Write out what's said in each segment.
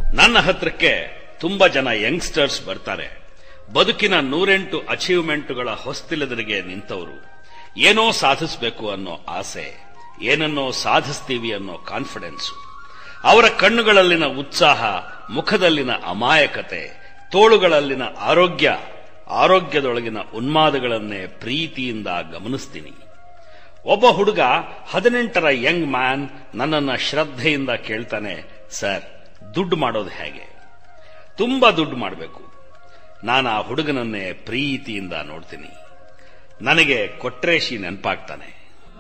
ನನ್ನ ಹತ್ರಕ್ಕೆ ತುಂಬಾ ಜನ ಯಂಗ್ಸ್ಟರ್ಸ್ ಬರ್ತಾರೆ. ಬದುಕಿನ 108 ಅಚೀವ್ಮೆಂಟ್ಗಳ ಹೊಸ್ತಿಲದರಿಗೆ ನಿಂತವರು. ಏನೋ ಸಾಧಿಸಬೇಕು ಅನ್ನೋ ಆಸೆ, ಏನನ್ನೋ ಸಾಧಿಸ್ತೀವಿ ಅನ್ನೋ ಕಾನ್ಫಿಡೆನ್ಸ್. ಅವರ ಕಣ್ಣುಗಳಲ್ಲಿನ ಉತ್ಸಾಹ, ಮುಖದಲ್ಲಿನ ಅಮಾಯಕತೆ, ತೋಳುಗಳಲ್ಲಿನ ಆರೋಗ್ಯದೊಳಗಿನ ಉನ್ಮಾದಗಳನ್ನೇ ಪ್ರೀತಿಯಿಂದ ಗಮನಿಸ್ತೀನಿ. ಒಬ್ಬ ಹುಡುಗ 18ರ ಯಂಗ್ ಮ್ಯಾನ್ ನನ್ನನ್ನ ಶ್ರದ್ಧೆಯಿಂದ ಕೇಳ್ತಾನೆ, ಸರ್, ದುಡ್ಡು ಮಾಡೋದು ಹೇಗೆ? ತುಂಬಾ ದುಡ್ಡು ಮಾಡಬೇಕು. ನಾನು ಆ ಹುಡುಗನನ್ನೇ ಪ್ರೀತಿಯಿಂದ ನೋಡ್ತೀನಿ. ನನಗೆ ಕೊಟ್ರೇಶಿ ನೆನಪಾಗ್ತಾನೆ.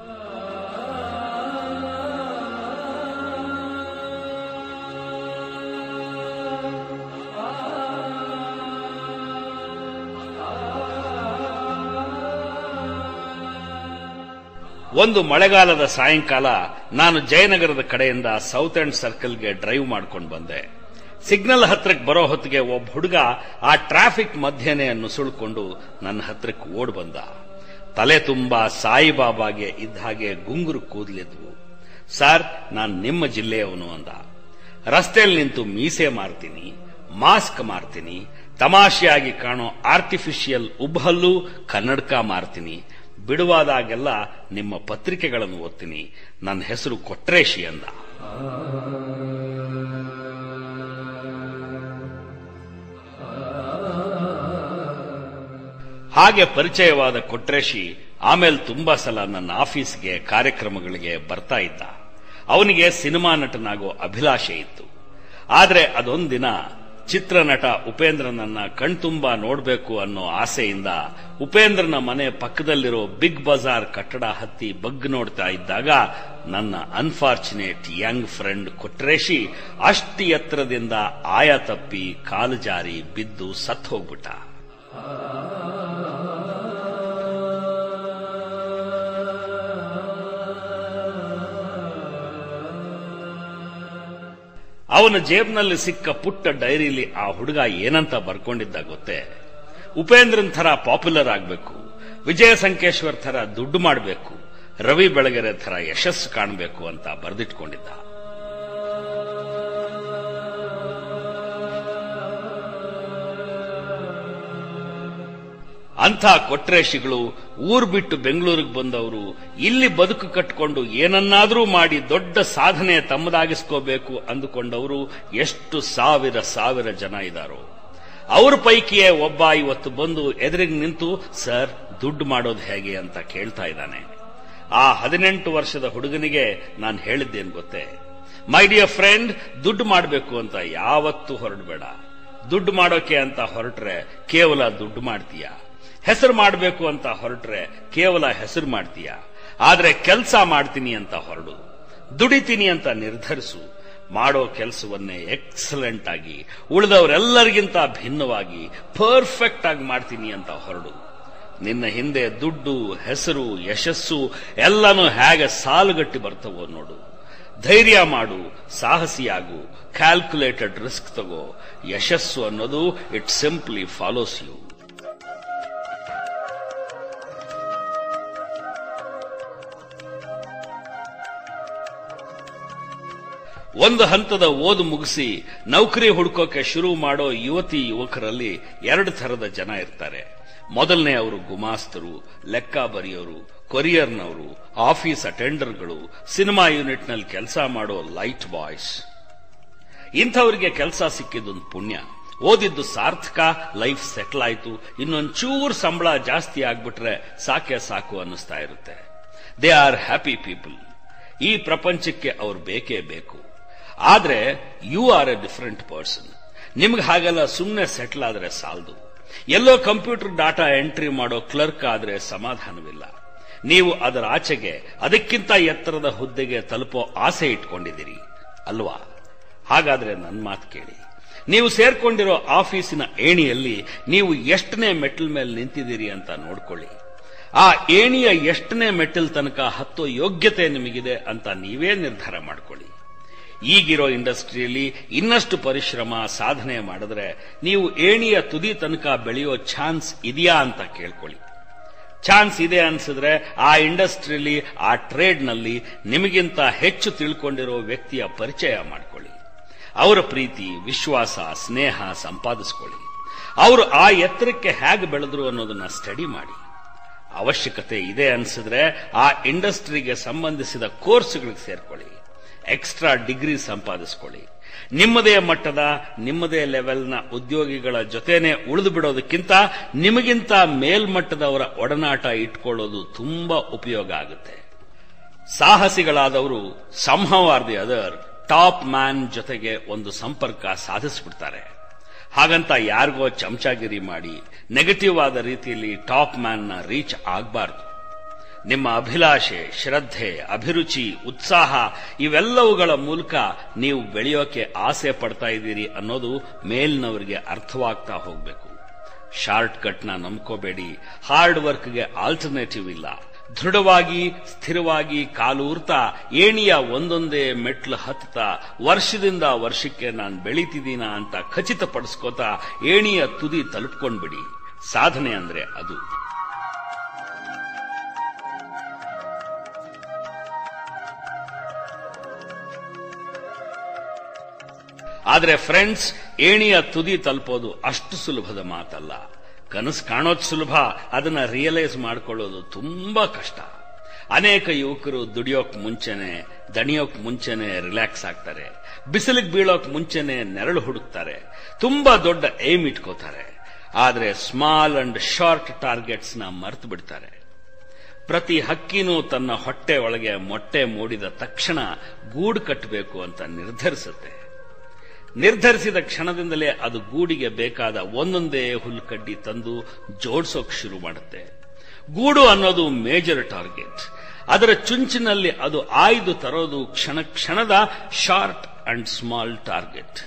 ಒಂದು ಮಳೆಗಾಲದ ಸಾಯಂಕಾಲ ನಾನು ಜಯನಗರದ ಕಡೆಯಿಂದ ಸೌತ್ ಎಂಡ್ ಸರ್ಕಲ್ಗೆ ಡ್ರೈವ್ ಮಾಡ್ಕೊಂಡು ಬಂದೆ. ಸಿಗ್ನಲ್ ಹತ್ರಕ್ಕೆ ಬರೋ ಹೊತ್ತಿಗೆ ಒಬ್ಬ ಹುಡುಗ ಆ ಟ್ರಾಫಿಕ್ ಮಧ್ಯೆನೆ ನುಸುಳ್ಕೊಂಡು ನನ್ನ ಹತ್ರಕ್ಕೆ ಓಡ್ ಬಂದ. ತಲೆ ತುಂಬಾ ಸಾಯಿಬಾಬಾಗೆ ಇದ್ದ ಹಾಗೆ ಗುಂಗುರು ಕೂದಲಿದ್ವು. ಸರ್, ನಾನು ನಿಮ್ಮ ಜಿಲ್ಲೆಯವನು ಅಂದ. ರಸ್ತೆಯಲ್ಲಿ ನಿಂತು ಮೀಸೆ ಮಾರ್ತೀನಿ, ಮಾಸ್ಕ್ ಮಾರ್ತೀನಿ, ತಮಾಷೆಯಾಗಿ ಕಾಣೋ ಆರ್ಟಿಫಿಷಿಯಲ್ ಉಬ್ಬಹಲ್ಲು, ಕನ್ನಡಕ ಮಾರ್ತೀನಿ. ಬಿಡುವಾದಾಗೆಲ್ಲ ನಿಮ್ಮ ಪತ್ರಿಕೆಗಳನ್ನು ಓದ್ತೀನಿ. ನನ್ನ ಹೆಸರು ಕೊಟ್ರೇಶಿ ಅಂದ. ಹಾಗೆ ಪರಿಚಯವಾದ ಕೊಟ್ರೇಶಿ ಆಮೇಲೆ ತುಂಬಾ ಸಲ ನನ್ನ ಆಫೀಸ್ಗೆ, ಕಾರ್ಯಕ್ರಮಗಳಿಗೆ ಬರ್ತಾ ಇದ್ದ. ಅವನಿಗೆ ಸಿನಿಮಾ ನಟನಾಗೋ ಅಭಿಲಾಷೆ ಇತ್ತು. ಆದ್ರೆ ಅದೊಂದಿನ ಚಿತ್ರನಟ ಉಪೇಂದ್ರನನ್ನ ಕಣ್ತುಂಬಾ ನೋಡ್ಬೇಕು ಅನ್ನೋ ಆಸೆಯಿಂದ ಉಪೇಂದ್ರನ ಮನೆ ಪಕ್ಕದಲ್ಲಿರೋ ಬಿಗ್ ಬಜಾರ್ ಕಟ್ಟಡ ಹತ್ತಿ ಬಗ್ ನೋಡ್ತಾ ಇದ್ದಾಗ ನನ್ನ ಅನ್ಫಾರ್ಚುನೇಟ್ ಯಂಗ್ ಫ್ರೆಂಡ್ ಕೊಟ್ರೇಶಿ ಅಷ್ಟಿ ಎತ್ತರದಿಂದ ಆಯ ತಪ್ಪಿ ಕಾಲು ಜಾರಿ ಬಿದ್ದು ಸತ್ತು ಹೋಗ್ಬಿಟ್ಟ. ಅವನ ಜೇಬ್ನಲ್ಲಿ ಸಿಕ್ಕ ಪುಟ್ಟ ಡೈರಿಲಿ ಆ ಹುಡುಗ ಏನಂತ ಬರ್ಕೊಂಡಿದ್ದ ಗೊತ್ತೇ? ಉಪೇಂದ್ರನ್ ಥರ ಪಾಪ್ಯುಲರ್ ಆಗಬೇಕು, ವಿಜಯ ಸಂಕೇಶ್ವರ್ ಥರ ದುಡ್ಡು ಮಾಡಬೇಕು, ರವಿ ಬೆಳಗೆರೆ ಥರ ಯಶಸ್ಸು ಕಾಣಬೇಕು ಅಂತ ಬರೆದಿಟ್ಕೊಂಡಿದ್ದ. ಅಂಥ ಕೊಟ್ರೇಶಿಗಳು ಊರು ಬಿಟ್ಟು ಬೆಂಗಳೂರಿಗೆ ಬಂದವರು, ಇಲ್ಲಿ ಬದುಕು ಕಟ್ಟಿಕೊಂಡು ಏನನ್ನಾದರೂ ಮಾಡಿ ದೊಡ್ಡ ಸಾಧನೆ ತಮ್ಮದಾಗಿಸ್ಕೋಬೇಕು ಅಂದುಕೊಂಡವರು ಎಷ್ಟು ಸಾವಿರ ಜನ ಇದ್ದಾರೋ. ಅವ್ರ ಪೈಕಿಯೇ ಒಬ್ಬ ಇವತ್ತು ಬಂದು ಎದುರಿಗೆ ನಿಂತು, ಸರ್, ದುಡ್ಡು ಮಾಡೋದು ಹೇಗೆ ಅಂತ ಕೇಳ್ತಾ ಇದ್ದಾನೆ. ಆ 18 ವರ್ಷದ ಹುಡುಗನಿಗೆ ನಾನು ಹೇಳಿದ್ದೇನು ಗೊತ್ತೇ? ಮೈ ಡಿಯರ್ ಫ್ರೆಂಡ್, ದುಡ್ಡು ಮಾಡಬೇಕು ಅಂತ ಯಾವತ್ತೂ ಹೊರಡಬೇಡ. ದುಡ್ಡು ಮಾಡೋಕೆ ಅಂತ ಹೊರಟ್ರೆ ಕೇವಲ ದುಡ್ಡು ಮಾಡ್ತೀಯ. ಹೆಸರು ಮಾಡಬೇಕು ಅಂತ ಹೊರಟ್ರೆ ಕೇವಲ ಹೆಸರು ಮಾಡ್ತೀಯ. ಆದ್ರೆ ಕೆಲಸ ಮಾಡ್ತೀನಿ ಅಂತ ಹೊರಡು, ದುಡಿತೀನಿ ಅಂತ ನಿರ್ಧರಿಸು. ಮಾಡೋ ಕೆಲಸವನ್ನೇ ಎಕ್ಸಲೆಂಟ್ ಆಗಿ, ಉಳಿದವರೆಲ್ಲರಿಗಿಂತ ಭಿನ್ನವಾಗಿ, ಪರ್ಫೆಕ್ಟ್ ಆಗಿ ಮಾಡ್ತೀನಿ ಅಂತ ಹೊರಡು. ನಿನ್ನ ಹಿಂದೆ ದುಡ್ಡು, ಹೆಸರು, ಯಶಸ್ಸು ಎಲ್ಲನೂ ಹೇಗೆ ಸಾಲುಗಟ್ಟಿ ಬರ್ತವೋ ನೋಡು. ಧೈರ್ಯ ಮಾಡು, ಸಾಹಸಿಯಾಗು, ಕ್ಯಾಲ್ಕುಲೇಟೆಡ್ ರಿಸ್ಕ್ ತಗೋ. ಯಶಸ್ಸು ಅನ್ನೋದು ಇಟ್ ಸಿಂಪ್ಲಿ ಫಾಲೋಸ್ ಯು. ಒಂದು ಹಂತದ ಓದು ಮುಗಿಸಿ ನೌಕರಿ ಹುಡುಕೋಕೆ ಶುರು ಮಾಡೋ ಯುವತಿ ಯುವಕರಲ್ಲಿ 2 ಥರದ ಜನ ಇರ್ತಾರೆ. ಮೊದಲನೇ ಅವರು ಗುಮಾಸ್ತರು, ಲೆಕ್ಕ ಬರೆಯೋರು, ಕೊರಿಯರ್ನವರು, ಆಫೀಸ್ ಅಟೆಂಡರ್ಗಳು, ಸಿನಿಮಾ ಯೂನಿಟ್ನಲ್ಲಿ ಕೆಲಸ ಮಾಡೋ ಲೈಟ್ ಬಾಯ್ಸ್. ಇಂಥವರಿಗೆ ಕೆಲಸ ಸಿಕ್ಕಿದ್ದೊಂದು ಪುಣ್ಯ. ಓದಿದ್ದು ಸಾರ್ಥಕ, ಲೈಫ್ ಸೆಟ್ಲ್ ಆಯ್ತು, ಇನ್ನೊಂಚೂರು ಸಂಬಳ ಜಾಸ್ತಿ ಆಗ್ಬಿಟ್ರೆ ಸಾಕೆ ಸಾಕು ಅನ್ನಿಸ್ತಾ ಇರುತ್ತೆ. They are happy people. ಈ ಪ್ರಪಂಚಕ್ಕೆ ಅವ್ರು ಬೇಕೇ ಬೇಕು. ಆದ್ರೆ you are a different person. ನಿಮ್ಗೆ ಹಾಗೆಲ್ಲ ಸುಮ್ಮನೆ ಸೆಟ್ಲ್ ಆದ್ರೆ ಸಾಲದು. ಎಲ್ಲೋ ಕಂಪ್ಯೂಟರ್ ಡಾಟಾ ಎಂಟ್ರಿ ಮಾಡೋ ಕ್ಲರ್ಕ್ ಆದ್ರೆ ಸಮಾಧಾನವಿಲ್ಲ. ನೀವು ಅದರ ಆಚೆಗೆ, ಅದಕ್ಕಿಂತ ಎತ್ತರದ ಹುದ್ದೆಗೆ ತಲುಪೋ ಆಸೆ ಇಟ್ಕೊಂಡಿದ್ದೀರಿ ಅಲ್ವಾ? ಹಾಗಾದ್ರೆ ನನ್ನ ಮಾತು ಕೇಳಿ. ನೀವು ಸೇರ್ಕೊಂಡಿರೋ ಆಫೀಸಿನ ಏಣಿಯಲ್ಲಿ ನೀವು ಎಷ್ಟನೇ ಮೆಟ್ಟಲ್ ಮೇಲೆ ನಿಂತಿದ್ದೀರಿ ಅಂತ ನೋಡ್ಕೊಳ್ಳಿ. ಆ ಏಣಿಯ ಎಷ್ಟನೇ ಮೆಟ್ಟಲ್ ತನಕ ಹತ್ತೋ ಯೋಗ್ಯತೆ ನಿಮಗಿದೆ ಅಂತ ನೀವೇ ನಿರ್ಧಾರ ಮಾಡ್ಕೊಳ್ಳಿ. ಈಗಿರೋ ಇಂಡಸ್ಟ್ರಿಯಲ್ಲಿ ಇನ್ನಷ್ಟು ಪರಿಶ್ರಮ, ಸಾಧನೆ ಮಾಡಿದ್ರೆ ನೀವು ಏಣಿಯ ತುದಿ ತನಕ ಬೆಳೆಯೋ ಚಾನ್ಸ್ ಇದೆಯಾ ಅಂತ ಕೇಳ್ಕೊಳ್ಳಿ. ಚಾನ್ಸ್ ಇದೆ ಅನ್ಸಿದ್ರೆ ಆ ಇಂಡಸ್ಟ್ರಿಯಲ್ಲಿ, ಆ ಟ್ರೇಡ್ನಲ್ಲಿ ನಿಮಗಿಂತ ಹೆಚ್ಚು ತಿಳ್ಕೊಂಡಿರೋ ವ್ಯಕ್ತಿಯ ಪರಿಚಯ ಮಾಡ್ಕೊಳ್ಳಿ. ಅವರ ಪ್ರೀತಿ, ವಿಶ್ವಾಸ, ಸ್ನೇಹ ಸಂಪಾದಿಸ್ಕೊಳ್ಳಿ. ಅವರು ಆ ಎತ್ತರಕ್ಕೆ ಹೇಗೆ ಬೆಳೆದ್ರು ಅನ್ನೋದನ್ನ ಸ್ಟಡಿ ಮಾಡಿ. ಅವಶ್ಯಕತೆ ಇದೆ ಅನ್ಸಿದ್ರೆ ಆ ಇಂಡಸ್ಟ್ರಿಗೆ ಸಂಬಂಧಿಸಿದ ಕೋರ್ಸ್ಗಳಿಗೆ ಸೇರ್ಕೊಳ್ಳಿ. Extra degree ಸಂಪಾದಿಸ್ಕೊಳ್ಳಿ. ನಿಮ್ಮದೇ ಮಟ್ಟದ, ನಿಮ್ಮದೇ ಲೆವೆಲ್ನ ಉದ್ಯೋಗಿಗಳ ಜೊತೆನೆ ಉಳಿದು ಬಿಡೋದಕ್ಕಿಂತ ನಿಮಗಿಂತ ಮೇಲ್ಮಟ್ಟದವರ ಒಡನಾಟ ಇಟ್ಕೊಳ್ಳೋದು ತುಂಬಾ ಉಪಯೋಗ ಆಗುತ್ತೆ. ಸಾಹಸಿಗಳಾದವರು somehow or the other top man ಜೊತೆಗೆ ಒಂದು ಸಂಪರ್ಕ ಸಾಧಿಸ್ಬಿಡ್ತಾರೆ. ಹಾಗಂತ ಯಾರಿಗೋ ಚಮಚಾಗಿರಿ ಮಾಡಿ ನೆಗೆಟಿವ್ ಆದ ರೀತಿಯಲ್ಲಿ ಟಾಪ್ ಮ್ಯಾನ್ನ ರೀಚ್ ಆಗಬಾರ್ದು. ನಿಮ್ಮ ಅಭಿಲಾಷೆ, ಶ್ರದ್ಧೆ, ಅಭಿರುಚಿ, ಉತ್ಸಾಹ ಇವೆಲ್ಲವುಗಳ ಮೂಲಕ ನೀವು ಬೆಳೆಯೋಕೆ ಆಸೆ ಪಡ್ತಾ ಇದ್ದೀರಿ ಅನ್ನೋದು ಮೇಲ್ನವರಿಗೆ ಅರ್ಥವಾಗ್ತಾ ಹೋಗಬೇಕು. ಶಾರ್ಟ್ ಕಟ್ನ ನಂಬ್ಕೋಬೇಡಿ. ಹಾರ್ಡ್ ವರ್ಕ್ಗೆ ಆಲ್ಟರ್ನೇಟಿವ್ ಇಲ್ಲ. ದೃಢವಾಗಿ, ಸ್ಥಿರವಾಗಿ ಕಾಲೂರ್ತಾ ಏಣಿಯ ಒಂದೊಂದೇ ಮೆಟ್ಲು ಹತ್ತಾ ವರ್ಷದಿಂದ ವರ್ಷಕ್ಕೆ ನಾನು ಬೆಳೀತಿದ್ದೀನ ಅಂತ ಖಚಿತಪಡಿಸ್ಕೋತಾ ಏಣಿಯ ತುದಿ ತಲುಪ್ಕೊಂಡ್ಬಿಡಿ. ಸಾಧನೆ ಅಂದ್ರೆ ಅದು. ಆದ್ರೆ ಫ್ರೆಂಡ್ಸ್, ಏಣಿಯ ತುದಿ ತಲುಪೋದು ಅಷ್ಟು ಸುಲಭದ ಮಾತಲ್ಲ. ಕನಸು ಕಾಣೋದು ಸುಲಭ, ಅದನ್ನ ರಿಯಲೈಸ್ ಮಾಡ್ಕೊಳ್ಳೋದು ತುಂಬಾ ಕಷ್ಟ. ಅನೇಕ ಯುವಕರು ದುಡಿಯೋಕ್ ಮುಂಚೆನೆ, ದಣಿಯೋಕ್ ಮುಂಚೆನೆ ರಿಲ್ಯಾಕ್ಸ್ ಆಗ್ತಾರೆ. ಬಿಸಿಲಿಗೆ ಬೀಳೋಕ್ ಮುಂಚೆನೆ ನೆರಳು ಹುಡುಕ್ತಾರೆ. ತುಂಬಾ ದೊಡ್ಡ ಏಮ್ ಇಟ್ಕೋತಾರೆ. ಆದ್ರೆ ಸ್ಮಾಲ್ ಅಂಡ್ ಶಾರ್ಟ್ ಟಾರ್ಗೆಟ್ಸ್ ನ ಮರೆತು ಬಿಡ್ತಾರೆ. ಪ್ರತಿ ಹಕ್ಕಿನೂ ತನ್ನ ಹೊಟ್ಟೆ ಒಳಗೆ ಮೊಟ್ಟೆ ಮೂಡಿದ ತಕ್ಷಣ ಗೂಡು ಕಟ್ಟಬೇಕು ಅಂತ ನಿರ್ಧರಿಸುತ್ತೆ. ನಿರ್ಧರಿಸಿದ ಕ್ಷಣದಿಂದಲೇ ಅದು ಗೂಡಿಗೆ ಬೇಕಾದ ಒಂದೊಂದೇ ಹುಲ್ಕಡ್ಡಿ ತಂದು ಜೋಡಿಸೋಕ್ ಶುರು ಮಾಡುತ್ತೆ. ಗೂಡು ಅನ್ನೋದು ಮೇಜರ್ ಟಾರ್ಗೆಟ್. ಅದರ ಚುಂಚಿನಲ್ಲಿ ಅದು ಆಯ್ದು ತರೋದು ಕ್ಷಣ ಕ್ಷಣದ ಶಾರ್ಟ್ ಅಂಡ್ ಸ್ಮಾಲ್ ಟಾರ್ಗೆಟ್.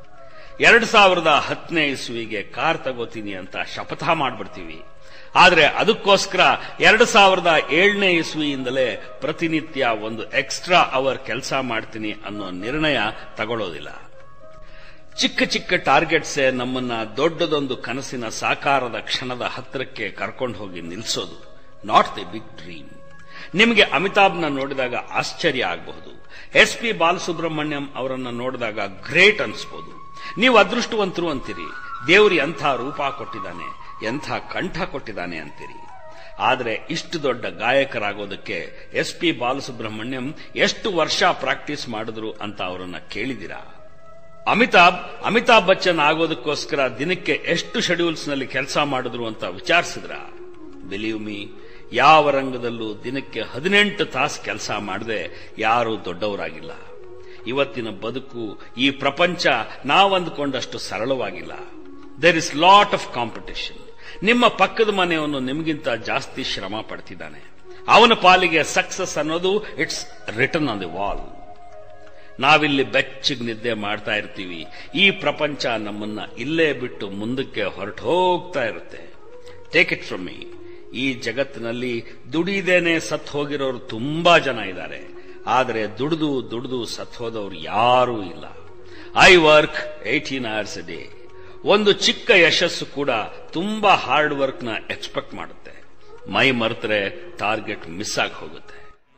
2010ನೇ ಇಸ್ವಿಗೆ ಕಾರ್ ತಗೋತೀನಿ ಅಂತ ಶಪಥ ಮಾಡ್ಬಿಡ್ತೀವಿ. ಆದ್ರೆ ಅದಕ್ಕೋಸ್ಕರ 2007ನೇ ಇಸ್ವಿಯಿಂದಲೇ ಪ್ರತಿನಿತ್ಯ ಒಂದು ಎಕ್ಸ್ಟ್ರಾ ಅವರ್ ಕೆಲಸ ಮಾಡ್ತೀನಿ ಅನ್ನೋ ನಿರ್ಣಯ ತಗೊಳ್ಳೋದಿಲ್ಲ. ಚಿಕ್ಕ ಚಿಕ್ಕ ಟಾರ್ಗೆಟ್ಸೇ ನಮ್ಮನ್ನ ದೊಡ್ಡದೊಂದು ಕನಸಿನ ಸಾಕಾರದ ಕ್ಷಣದ ಹತ್ತಿರಕ್ಕೆ ಕರ್ಕೊಂಡು ಹೋಗಿ ನಿಲ್ಲಿಸೋದು. Not the big dream. ನಿಮಗೆ ಅಮಿತಾಬ್ನ ನೋಡಿದಾಗ ಆಶ್ಚರ್ಯ ಆಗಬಹುದು. SP ಬಾಲಸುಬ್ರಹ್ಮಣ್ಯಂ ಅವರನ್ನ ನೋಡಿದಾಗ ಗ್ರೇಟ್ ಅನ್ಸ್ಬೋದು. ನೀವು ಅದೃಷ್ಟವಂತರು ಅಂತೀರಿ. ದೇವ್ರಿ ಎಂಥ ರೂಪ ಕೊಟ್ಟಿದ್ದಾನೆ, ಎಂಥ ಕಂಠ ಕೊಟ್ಟಿದ್ದಾನೆ ಅಂತೀರಿ. ಆದರೆ ಇಷ್ಟು ದೊಡ್ಡ ಗಾಯಕರಾಗೋದಕ್ಕೆ SP ಬಾಲಸುಬ್ರಹ್ಮಣ್ಯಂ ಎಷ್ಟು ವರ್ಷ ಪ್ರಾಕ್ಟೀಸ್ ಮಾಡಿದ್ರು ಅಂತ ಅವರನ್ನ ಕೇಳಿದಿರಾ? ಅಮಿತಾಬ್ ಬಚ್ಚನ್ ಆಗೋದಕ್ಕೋಸ್ಕರ ದಿನಕ್ಕೆ ಎಷ್ಟು ಶೆಡ್ಯೂಲ್ಸ್ ನಲ್ಲಿ ಕೆಲಸ ಮಾಡಿದ್ರು ಅಂತ ವಿಚಾರಿಸಿದ್ರ? ಬಿಲೀವ್ ಮೀ, ಯಾವ ರಂಗದಲ್ಲೂ ದಿನಕ್ಕೆ 18 ತಾಸು ಕೆಲಸ ಮಾಡದೆ ಯಾರೂ ದೊಡ್ಡವರಾಗಿಲ್ಲ. ಇವತ್ತಿನ ಬದುಕು, ಈ ಪ್ರಪಂಚ ನಾವಂದುಕೊಂಡಷ್ಟು ಸರಳವಾಗಿಲ್ಲ. There is lot of competition. ನಿಮ್ಮ ಪಕ್ಕದ ಮನೆಯವನು ನಿಮಗಿಂತ ಜಾಸ್ತಿ ಶ್ರಮ ಪಡ್ತಿದ್ದಾನೆ. ಅವನ ಪಾಲಿಗೆ ಸಕ್ಸಸ್ ಅನ್ನೋದು it's written on the wall. ನಾವಿಲ್ಲಿ ಬೆಚ್ಚಗೆ ನಿದ್ದೆ ಮಾಡ್ತಾ ಇರ್ತೀವಿ. ಈ ಪ್ರಪಂಚ ನಮ್ಮನ್ನ ಇಲ್ಲೇ ಬಿಟ್ಟು ಮುಂದಕ್ಕೆ ಹೊರಟು ಹೋಗ್ತಾ ಇರುತ್ತೆ. ಟೇಕ್ ಇಟ್ ಫ್ರಮ್ ಮೀ, ಈ ಜಗತ್ತಿನಲ್ಲಿ ದುಡಿದೇನೆ ಸತ್ ಹೋಗಿರೋರು ತುಂಬಾ ಜನ ಇದ್ದಾರೆ. ಆದರೆ ದುಡಿದು ಸತ್ ಹೋದವರು ಯಾರೂ ಇಲ್ಲ. I work 18 hours a day. ಒಂದು ಚಿಕ್ಕ ಯಶಸ್ಸು ಕೂಡ ತುಂಬಾ ಹಾರ್ಡ್ ವರ್ಕ್ ನ ಎಕ್ಸ್ಪೆಕ್ಟ್ ಮಾಡುತ್ತೆ. ಮೈ ಮರೆತರೆ ಟಾರ್ಗೆಟ್ ಮಿಸ್ ಆಗಿ ಹೋಗುತ್ತೆ.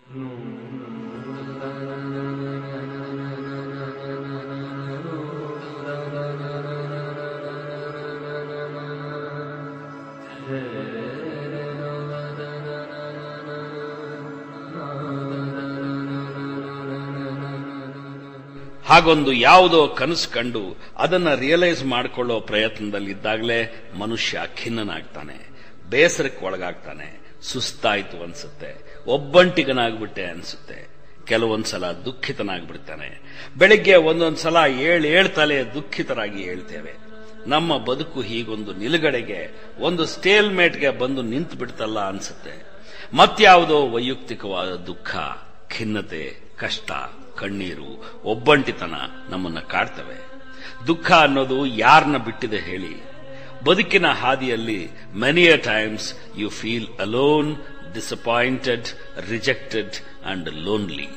ಹಾಗೊಂದು ಯಾವುದೋ ಕನಸು ಕಂಡು ಅದನ್ನ ರಿಯಲೈಸ್ ಮಾಡಿಕೊಳ್ಳೋ ಪ್ರಯತ್ನದಲ್ಲಿದ್ದಾಗಲೇ ಮನುಷ್ಯ ಖಿನ್ನನಾಗ್ತಾನೆ, ಬೇಸರಕ್ಕೆ ಒಳಗಾಗ್ತಾನೆ, ಸುಸ್ತಾಯ್ತು ಅನ್ಸುತ್ತೆ, ಒಬ್ಬಂಟಿಗನಾಗ್ಬಿಟ್ಟೆ ಅನ್ಸುತ್ತೆ, ಕೆಲವೊಂದ್ಸಲ ದುಃಖಿತನಾಗ್ಬಿಡ್ತಾನೆ. ಬೆಳಿಗ್ಗೆ ಒಂದೊಂದ್ಸಲ ಏಳ್ತಲೆ ದುಃಖಿತರಾಗಿ ಹೇಳ್ತೇವೆ. ನಮ್ಮ ಬದುಕು ಹೀಗೊಂದು ನಿಲುಗಡೆಗೆ, ಒಂದು ಸ್ಟೇಲ್ಮೇಟ್ಗೆ ಬಂದು ನಿಂತು ಬಿಡ್ತಲ್ಲ ಅನ್ಸುತ್ತೆ. ಮತ್ಯಾವುದೋ ವೈಯಕ್ತಿಕವಾದ ದುಃಖ, ಖಿನ್ನತೆ, ಕಷ್ಟ, ಕಣ್ಣೀರು, ಒಬ್ಬಂಟಿತನ ನಮ್ಮನ್ನ ಕಾಡ್ತವೆ. ದುಃಖ ಅನ್ನೋದು ಯಾರನ್ನ ಬಿಟ್ಟಿದೆ ಹೇಳಿ? ಬದುಕಿನ ಹಾದಿಯಲ್ಲಿ many a times you feel alone, disappointed, rejected and lonely.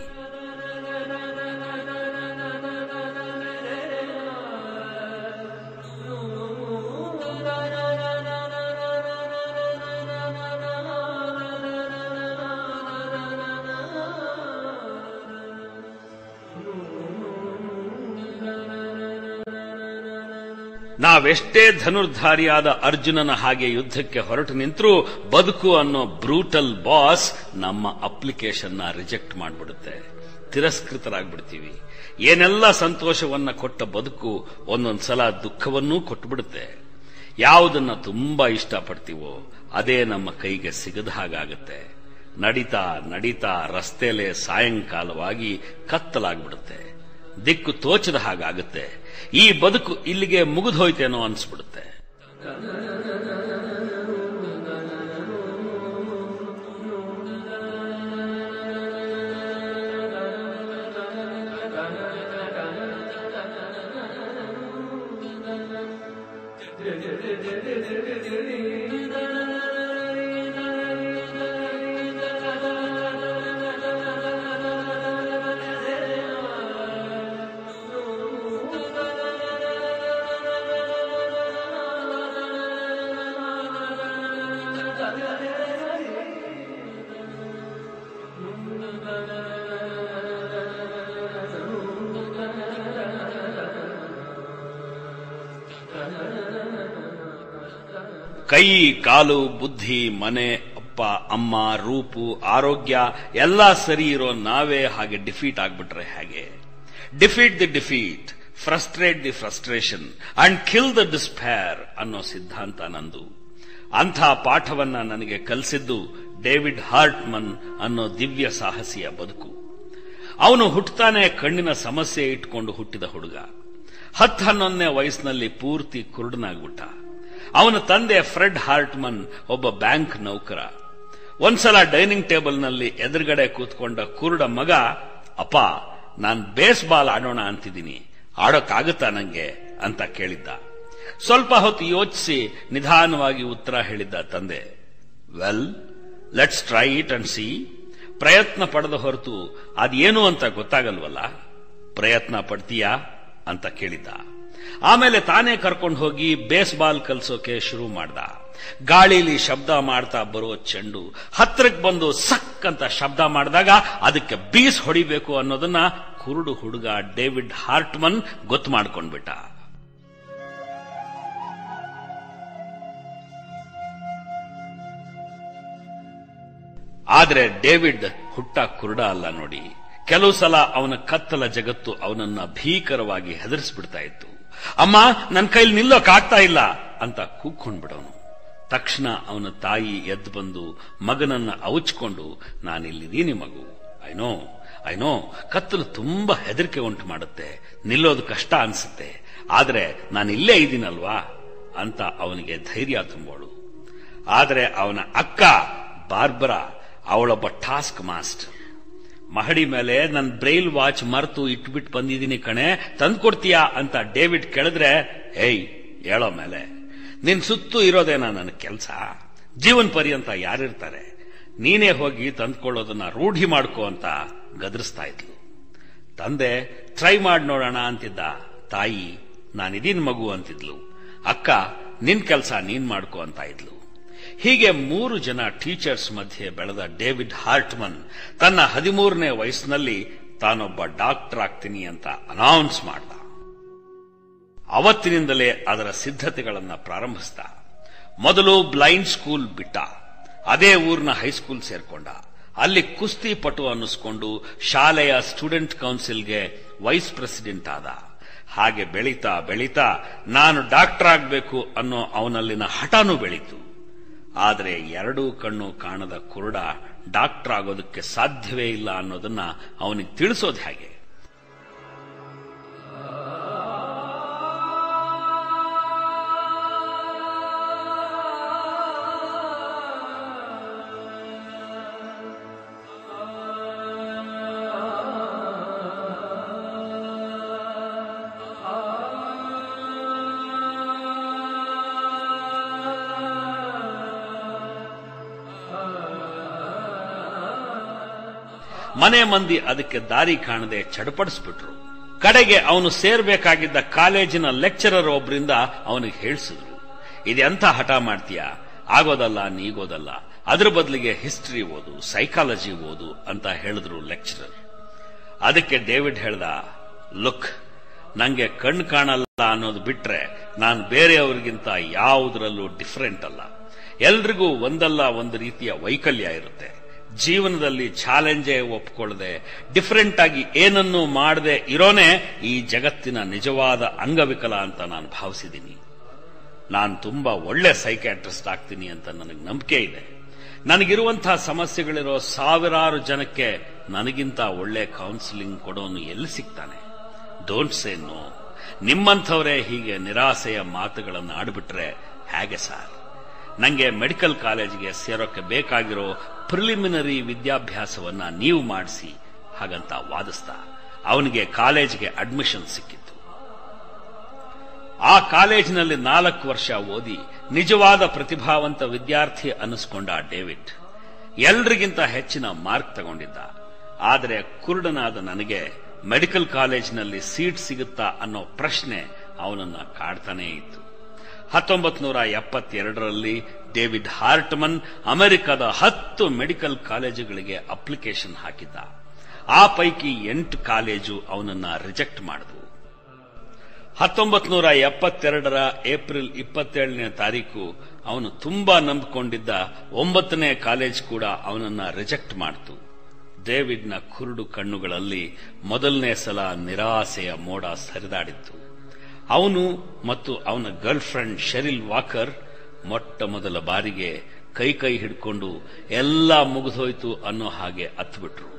ನಾವೆಷ್ಟೇ ಧನುರ್ಧಾರಿಯಾದ ಅರ್ಜುನನ ಹಾಗೆ ಯುದ್ಧಕ್ಕೆ ಹೊರಟು ನಿಂತರೂ ಬದುಕು ಅನ್ನೋ ಬ್ರೂಟಲ್ ಬಾಸ್ ನಮ್ಮ ಅಪ್ಲಿಕೇಶನ್ನ ರಿಜೆಕ್ಟ್ ಮಾಡಿಬಿಡುತ್ತೆ. ತಿರಸ್ಕೃತರಾಗ್ಬಿಡ್ತೀವಿ. ಏನೆಲ್ಲ ಸಂತೋಷವನ್ನ ಕೊಟ್ಟ ಬದುಕು ಒಂದೊಂದ್ಸಲ ದುಃಖವನ್ನೂ ಕೊಟ್ಟುಬಿಡುತ್ತೆ. ಯಾವುದನ್ನ ತುಂಬಾ ಇಷ್ಟಪಡ್ತೀವೋ ಅದೇ ನಮ್ಮ ಕೈಗೆ ಸಿಗದ ಹಾಗಾಗತ್ತೆ. ನಡೀತಾ ನಡೀತಾ ರಸ್ತೆಲೆ ಸಾಯಂಕಾಲವಾಗಿ ಕತ್ತಲಾಗ್ಬಿಡುತ್ತೆ. ದಿಕ್ಕು ತೋಚದ ಹಾಗಾಗುತ್ತೆ. ಈ ಬದುಕು ಇಲ್ಲಿಗೆ ಮುಗಿದೋಯ್ತೇನೋ ಅನ್ಸ್ಬಿಡುತ್ತೆ. ಕೈ ಕಾಲು ಬುದ್ಧಿ ಮನೆ ಅಪ್ಪ ಅಮ್ಮ ರೂಪು ಆರೋಗ್ಯ ಎಲ್ಲ ಸರಿ ಇರೋ ನಾವೇ ಹಾಗೆ ಡಿಫೀಟ್ ಆಗ್ಬಿಟ್ರೆ ಹೇಗೆ? Defeat the defeat, frustrate the frustration and kill the despair ಅನ್ನೋ ಸಿದ್ಧಾಂತ ನಂದು. ಅಂಥ ಪಾಠವನ್ನ ನನಗೆ ಕಲಿಸಿದ್ದು ಡೇವಿಡ್ ಹಾರ್ಟ್ಮನ್ ಅನ್ನೋ ದಿವ್ಯ ಸಾಹಸಿಯ ಬದುಕು. ಅವನು ಹುಟ್ಟುತ್ತಾನೆ ಕಣ್ಣಿನ ಸಮಸ್ಯೆ ಇಟ್ಕೊಂಡು ಹುಟ್ಟಿದ ಹುಡುಗ. 10-11ನೇ ವಯಸ್ಸಿನಲ್ಲಿ ಪೂರ್ತಿ ಕುರುಡನಾಗ್ಬಿಟ್ಟ. ಅವನ ತಂದೆ ಫ್ರೆಡ್ ಹಾರ್ಟ್ಮನ್ ಒಬ್ಬ ಬ್ಯಾಂಕ್ ನೌಕರ. ಒಂದ್ಸಲ ಡೈನಿಂಗ್ ಟೇಬಲ್ನಲ್ಲಿ ಎದುರುಗಡೆ ಕೂತ್ಕೊಂಡ ಕುರುಡ ಮಗ, ಅಪ್ಪ ನಾನ್ ಬೇಸ್ಬಾಲ್ ಆಡೋಣ ಅಂತಿದ್ದೀನಿ, ಆಡೋಕ್ಕಾಗುತ್ತಾ ನಂಗೆ ಅಂತ ಕೇಳಿದ್ದ. ಸ್ವಲ್ಪ ಹೊತ್ತು ಯೋಚಿಸಿ ನಿಧಾನವಾಗಿ ಉತ್ತರ ಹೇಳಿದ್ದ ತಂದೆ, well let's try it and see. ಪ್ರಯತ್ನ ಪಡೆದ ಹೊರತು ಅದೇನು ಅಂತ ಗೊತ್ತಾಗಲ್ವಲ್ಲ, ಪ್ರಯತ್ನ ಪಡ್ತೀಯಾ ಅಂತ ಕೇಳಿದ್ದ. ಆಮೇಲೆ ತಾನೇ ಕರ್ಕೊಂಡು ಹೋಗಿ ಬೇಸ್ಬಾಲ್ ಕಲ್ಸೋಕೆ ಶುರು ಮಾಡ್ದ. ಗಾಳಿಲಿ ಶಬ್ದ ಮಾಡ್ತಾ ಬರೋ ಚೆಂಡು ಹತ್ರಕ್ಕೆ ಬಂದು ಸಕ್ ಅಂತ ಶಬ್ದ ಮಾಡಿದಾಗ ಅದಕ್ಕೆ ಬೀಸ್ ಹೊಡಿಬೇಕು ಅನ್ನೋದನ್ನ ಕುರುಡು ಹುಡುಗ ಡೇವಿಡ್ ಹಾರ್ಟ್ಮನ್ ಗೊತ್ತು ಮಾಡ್ಕೊಂಡ್ಬಿಟ್ಟ. ಆದ್ರೆ ಡೇವಿಡ್ ಹುಟ್ಟ ಕುರುಡ ಅಲ್ಲ ನೋಡಿ. ಕೆಲವು ಸಲ ಅವನ ಕತ್ತಲ ಜಗತ್ತು ಅವನನ್ನ ಭೀಕರವಾಗಿ ಹೆದರಿಸ್ಬಿಡ್ತಾ ಇತ್ತು. ಅಮ್ಮ ನನ್ನ ಕೈಲಿ ನಿಲ್ಲೋಕಾಗ್ತಾ ಇಲ್ಲ ಅಂತ ಕೂಗ್ಕೊಂಡ್ಬಿಡೋನು. ತಕ್ಷಣ ಅವನ ತಾಯಿ ಎದ್ದು ಬಂದು ಮಗನನ್ನ ಅವಚ್ಕೊಂಡು, ನಾನಿಲ್ಲಿದ್ದೀನಿ ಮಗು, ಐನೋ ಕತ್ತಲು ತುಂಬಾ ಹೆದರಿಕೆ ಉಂಟು ಮಾಡುತ್ತೆ, ನಿಲ್ಲೋದು ಕಷ್ಟ ಅನ್ಸುತ್ತೆ, ಆದ್ರೆ ನಾನಿಲ್ಲೇ ಇದ್ದೀನಲ್ವಾ ಅಂತ ಅವನಿಗೆ ಧೈರ್ಯ ತುಂಬೋಳು. ಆದ್ರೆ ಅವನ ಅಕ್ಕ ಬಾರ್ಬರಾ ಅವಳೊಬ್ಬ ಟಾಸ್ಕ್ ಮಾಸ್ಟರ್. ಮಹಡಿ ಮೇಲೆ ನನ್ನ ಬ್ರೈಲ್ ವಾಚ್ ಮರೆತು ಇಟ್ಬಿಟ್ಟು ಬಂದಿದ್ದೀನಿ ಕಣೆ, ತಂದ್ಕೊಡ್ತೀಯಾ ಅಂತ ಡೇವಿಡ್ ಕೇಳಿದ್ರೆ, ಏಯ್ ಹೇಳೋ ಮೇಲೆ, ನಿನ್ ಸುತ್ತು ಇರೋದೇನಾ ನನ್ನ ಕೆಲಸ, ಜೀವನ ಪರ್ಯಂತ ಯಾರಿರ್ತಾರೆ, ನೀನೇ ಹೋಗಿ ತಂದ್ಕೊಳ್ಳೋದನ್ನ ರೂಢಿ ಮಾಡ್ಕೋ ಅಂತ ಗದರಿಸ್ತಾ ಇದ್ಲು. ತಂದೆ ಟ್ರೈ ಮಾಡಿ ನೋಡೋಣ ಅಂತಿದ್ದ. ತಾಯಿ ನಾನಿದೀನ್ ಮಗು ಅಂತಿದ್ಲು. ಅಕ್ಕ ನಿನ್ ಕೆಲಸ ನೀನ್ ಮಾಡ್ಕೋ ಅಂತ ಇದ್ಲು. ಹೀಗೆ 3 ಜನ ಟೀಚರ್ಸ್ ಮಧ್ಯೆ ಬೆಳೆದ ಡೇವಿಡ್ ಹಾರ್ಟ್ಮನ್ ತನ್ನ 13ನೇ ವಯಸ್ಸಿನಲ್ಲಿ ತಾನೊಬ್ಬ ಡಾಕ್ಟರ್ ಆಗ್ತೀನಿ ಅಂತ ಅನೌನ್ಸ್ ಮಾಡ್ದ. ಅವತ್ತಿನಿಂದಲೇ ಅದರ ಸಿದ್ಧತೆಗಳನ್ನ ಪ್ರಾರಂಭಿಸಿದ. ಮೊದಲು ಬ್ಲೈಂಡ್ ಸ್ಕೂಲ್ ಬಿಟ್ಟ. ಅದೇ ಊರಿನ ಹೈಸ್ಕೂಲ್ ಸೇರ್ಕೊಂಡ. ಅಲ್ಲಿ ಕುಸ್ತಿ ಪಟು ಅನ್ನಿಸ್ಕೊಂಡು ಶಾಲೆಯ ಸ್ಟೂಡೆಂಟ್ ಕೌನ್ಸಿಲ್ಗೆ ವೈಸ್ ಪ್ರೆಸಿಡೆಂಟ್ ಆದ. ಹಾಗೆ ಬೆಳೀತಾ ಬೆಳೀತಾ ನಾನು ಡಾಕ್ಟರ್ ಆಗಬೇಕು ಅನ್ನೋ ಅವನಲ್ಲಿನ ಹಠನೂ ಬೆಳೀತು. ಆದರೆ 2 ಕಣ್ಣು ಕಾಣದ ಕುರುಡ ಡಾಕ್ಟರ್ ಆಗೋದಕ್ಕೆ ಸಾಧ್ಯವೇ ಇಲ್ಲ ಅನ್ನೋದನ್ನ ಅವನಿಗೆ ತಿಳಿಸೋದು ಹೇಗೆ? ಮನೆ ಮಂದಿ ಅದಕ್ಕೆ ದಾರಿ ಕಾಣದೆ ಚಡಪಡಿಸ್ಬಿಟ್ರು. ಕಡೆಗೆ ಅವನು ಸೇರ್ಬೇಕಾಗಿದ್ದ ಕಾಲೇಜಿನ ಲೆಕ್ಚರರ್ ಒಬ್ಬರಿಂದ ಅವನಿಗೆ ಹೇಳಿಸಿದ್ರು, ಇದೆಂಥ ಹಠ ಮಾಡ್ತೀಯಾ, ಆಗೋದಲ್ಲ ನೀಗೋದಲ್ಲ, ಅದ್ರ ಬದಲಿಗೆ ಹಿಸ್ಟರಿ ಓದು, ಸೈಕಾಲಜಿ ಓದು ಅಂತ ಹೇಳಿದ್ರು ಲೆಕ್ಚರರ್. ಅದಕ್ಕೆ ಡೇವಿಡ್ ಹೇಳ್ದ, ಲುಕ್, ನಂಗೆ ಕಣ್ಣು ಕಾಣಲ್ಲ ಅನ್ನೋದು ಬಿಟ್ರೆ ನಾನು ಬೇರೆಯವರಿಗಿಂತ ಯಾವುದರಲ್ಲೂ ಡಿಫರೆಂಟ್ ಅಲ್ಲ. ಎಲ್ರಿಗೂ ಒಂದಲ್ಲ ಒಂದು ರೀತಿಯ ವೈಕಲ್ಯ ಇರುತ್ತೆ. ಜೀವನದಲ್ಲಿ ಚಾಲೆಂಜೇ ಒಪ್ಕೊಳ್ಳದೆ ಡಿಫರೆಂಟ್ ಆಗಿ ಏನನ್ನೂ ಮಾಡದೆ ಇರೋನೇ ಈ ಜಗತ್ತಿನ ನಿಜವಾದ ಅಂಗವಿಕಲ ಅಂತ ನಾನು ಭಾವಿಸಿದ್ದೀನಿ. ನಾನು ತುಂಬಾ ಒಳ್ಳೆ ಸೈಕ್ಯಾಟ್ರಿಸ್ಟ್ ಆಗ್ತೀನಿ ಅಂತ ನನಗೆ ನಂಬಿಕೆ ಇದೆ. ನನಗಿರುವಂತಹ ಸಮಸ್ಯೆಗಳಿರೋ ಸಾವಿರಾರು ಜನಕ್ಕೆ ನನಗಿಂತ ಒಳ್ಳೆ ಕೌನ್ಸಿಲಿಂಗ್ ಕೊಡೋನು ಎಲ್ಲಿ ಸಿಗ್ತಾನೆ? Don't say no. ನಿಮ್ಮಂಥವರೇ ಹೀಗೆ ನಿರಾಸೆಯ ಮಾತುಗಳನ್ನು ಆಡ್ಬಿಟ್ರೆ ಹೇಗೆ ಸರ್? ನಂಗೆ ಮೆಡಿಕಲ್ ಕಾಲೇಜಿಗೆ ಸೇರೋಕೆ ಬೇಕಾಗಿರೋ ಪ್ರಿಲಿಮಿನರಿ ವಿದ್ಯಾಭ್ಯಾಸವನ್ನ ನೀವು ಮಾಡಿಸಿ ಹಾಗಂತ ವಾದಿಸ್ತಾ ಅವನಿಗೆ ಕಾಲೇಜಿಗೆ ಅಡ್ಮಿಷನ್ ಸಿಕ್ಕಿತ್ತು. ಆ ಕಾಲೇಜಿನಲ್ಲಿ 4 ವರ್ಷ ಓದಿ ನಿಜವಾದ ಪ್ರತಿಭಾವಂತ ವಿದ್ಯಾರ್ಥಿ ಅನ್ನಿಸ್ಕೊಂಡ ಡೇವಿಡ್ ಎಲ್ರಿಗಿಂತ ಹೆಚ್ಚಿನ ಮಾರ್ಕ್ ತಗೊಂಡಿದ್ದ. ಆದರೆ ಕುರುಡನಾದ ನನಗೆ ಮೆಡಿಕಲ್ ಕಾಲೇಜಿನಲ್ಲಿ ಸೀಟ್ ಸಿಗುತ್ತಾ ಅನ್ನೋ ಪ್ರಶ್ನೆ ಅವನನ್ನ ಕಾಡ್ತಾನೇ ಇತ್ತು. 1972ರಲ್ಲಿ ಡೇವಿಡ್ ಹಾರ್ಟ್ಮನ್ ಅಮೆರಿಕದ 10 ಮೆಡಿಕಲ್ ಕಾಲೇಜುಗಳಿಗೆ ಅಪ್ಲಿಕೇಶನ್ ಹಾಕಿದ್ದ. ಆ ಪೈಕಿ 8 ಕಾಲೇಜು ಅವನನ್ನ ರಿಜೆಕ್ಟ್ ಮಾಡಿದ್ವು. 1972ರ ಏಪ್ರಿಲ್ 27ನೇ ತಾರೀಕು ಅವನು ತುಂಬಾ ನಂಬಿಕೊಂಡಿದ್ದ 9ನೇ ಕಾಲೇಜ್ ಕೂಡ ಅವನನ್ನ ರಿಜೆಕ್ಟ್ ಮಾಡಿತು. ಡೇವಿಡ್ನ ಕುರುಡು ಕಣ್ಣುಗಳಲ್ಲಿ ಮೊದಲನೇ ಸಲ ನಿರಾಸೆಯ ಮೋಡ ಸರಿದಾಡಿತ್ತು. ಅವನು ಮತ್ತು ಅವನ ಗರ್ಲ್ ಫ್ರೆಂಡ್ ಶೆರಿಲ್ ವಾಕರ್ ಮೊಟ್ಟ ಮೊದಲ ಬಾರಿಗೆ ಕೈ ಹಿಡ್ಕೊಂಡು ಎಲ್ಲ ಮುಗಿದೋಯ್ತು ಅನ್ನೋ ಹಾಗೆ ಅತ್ಬಿಟ್ರು.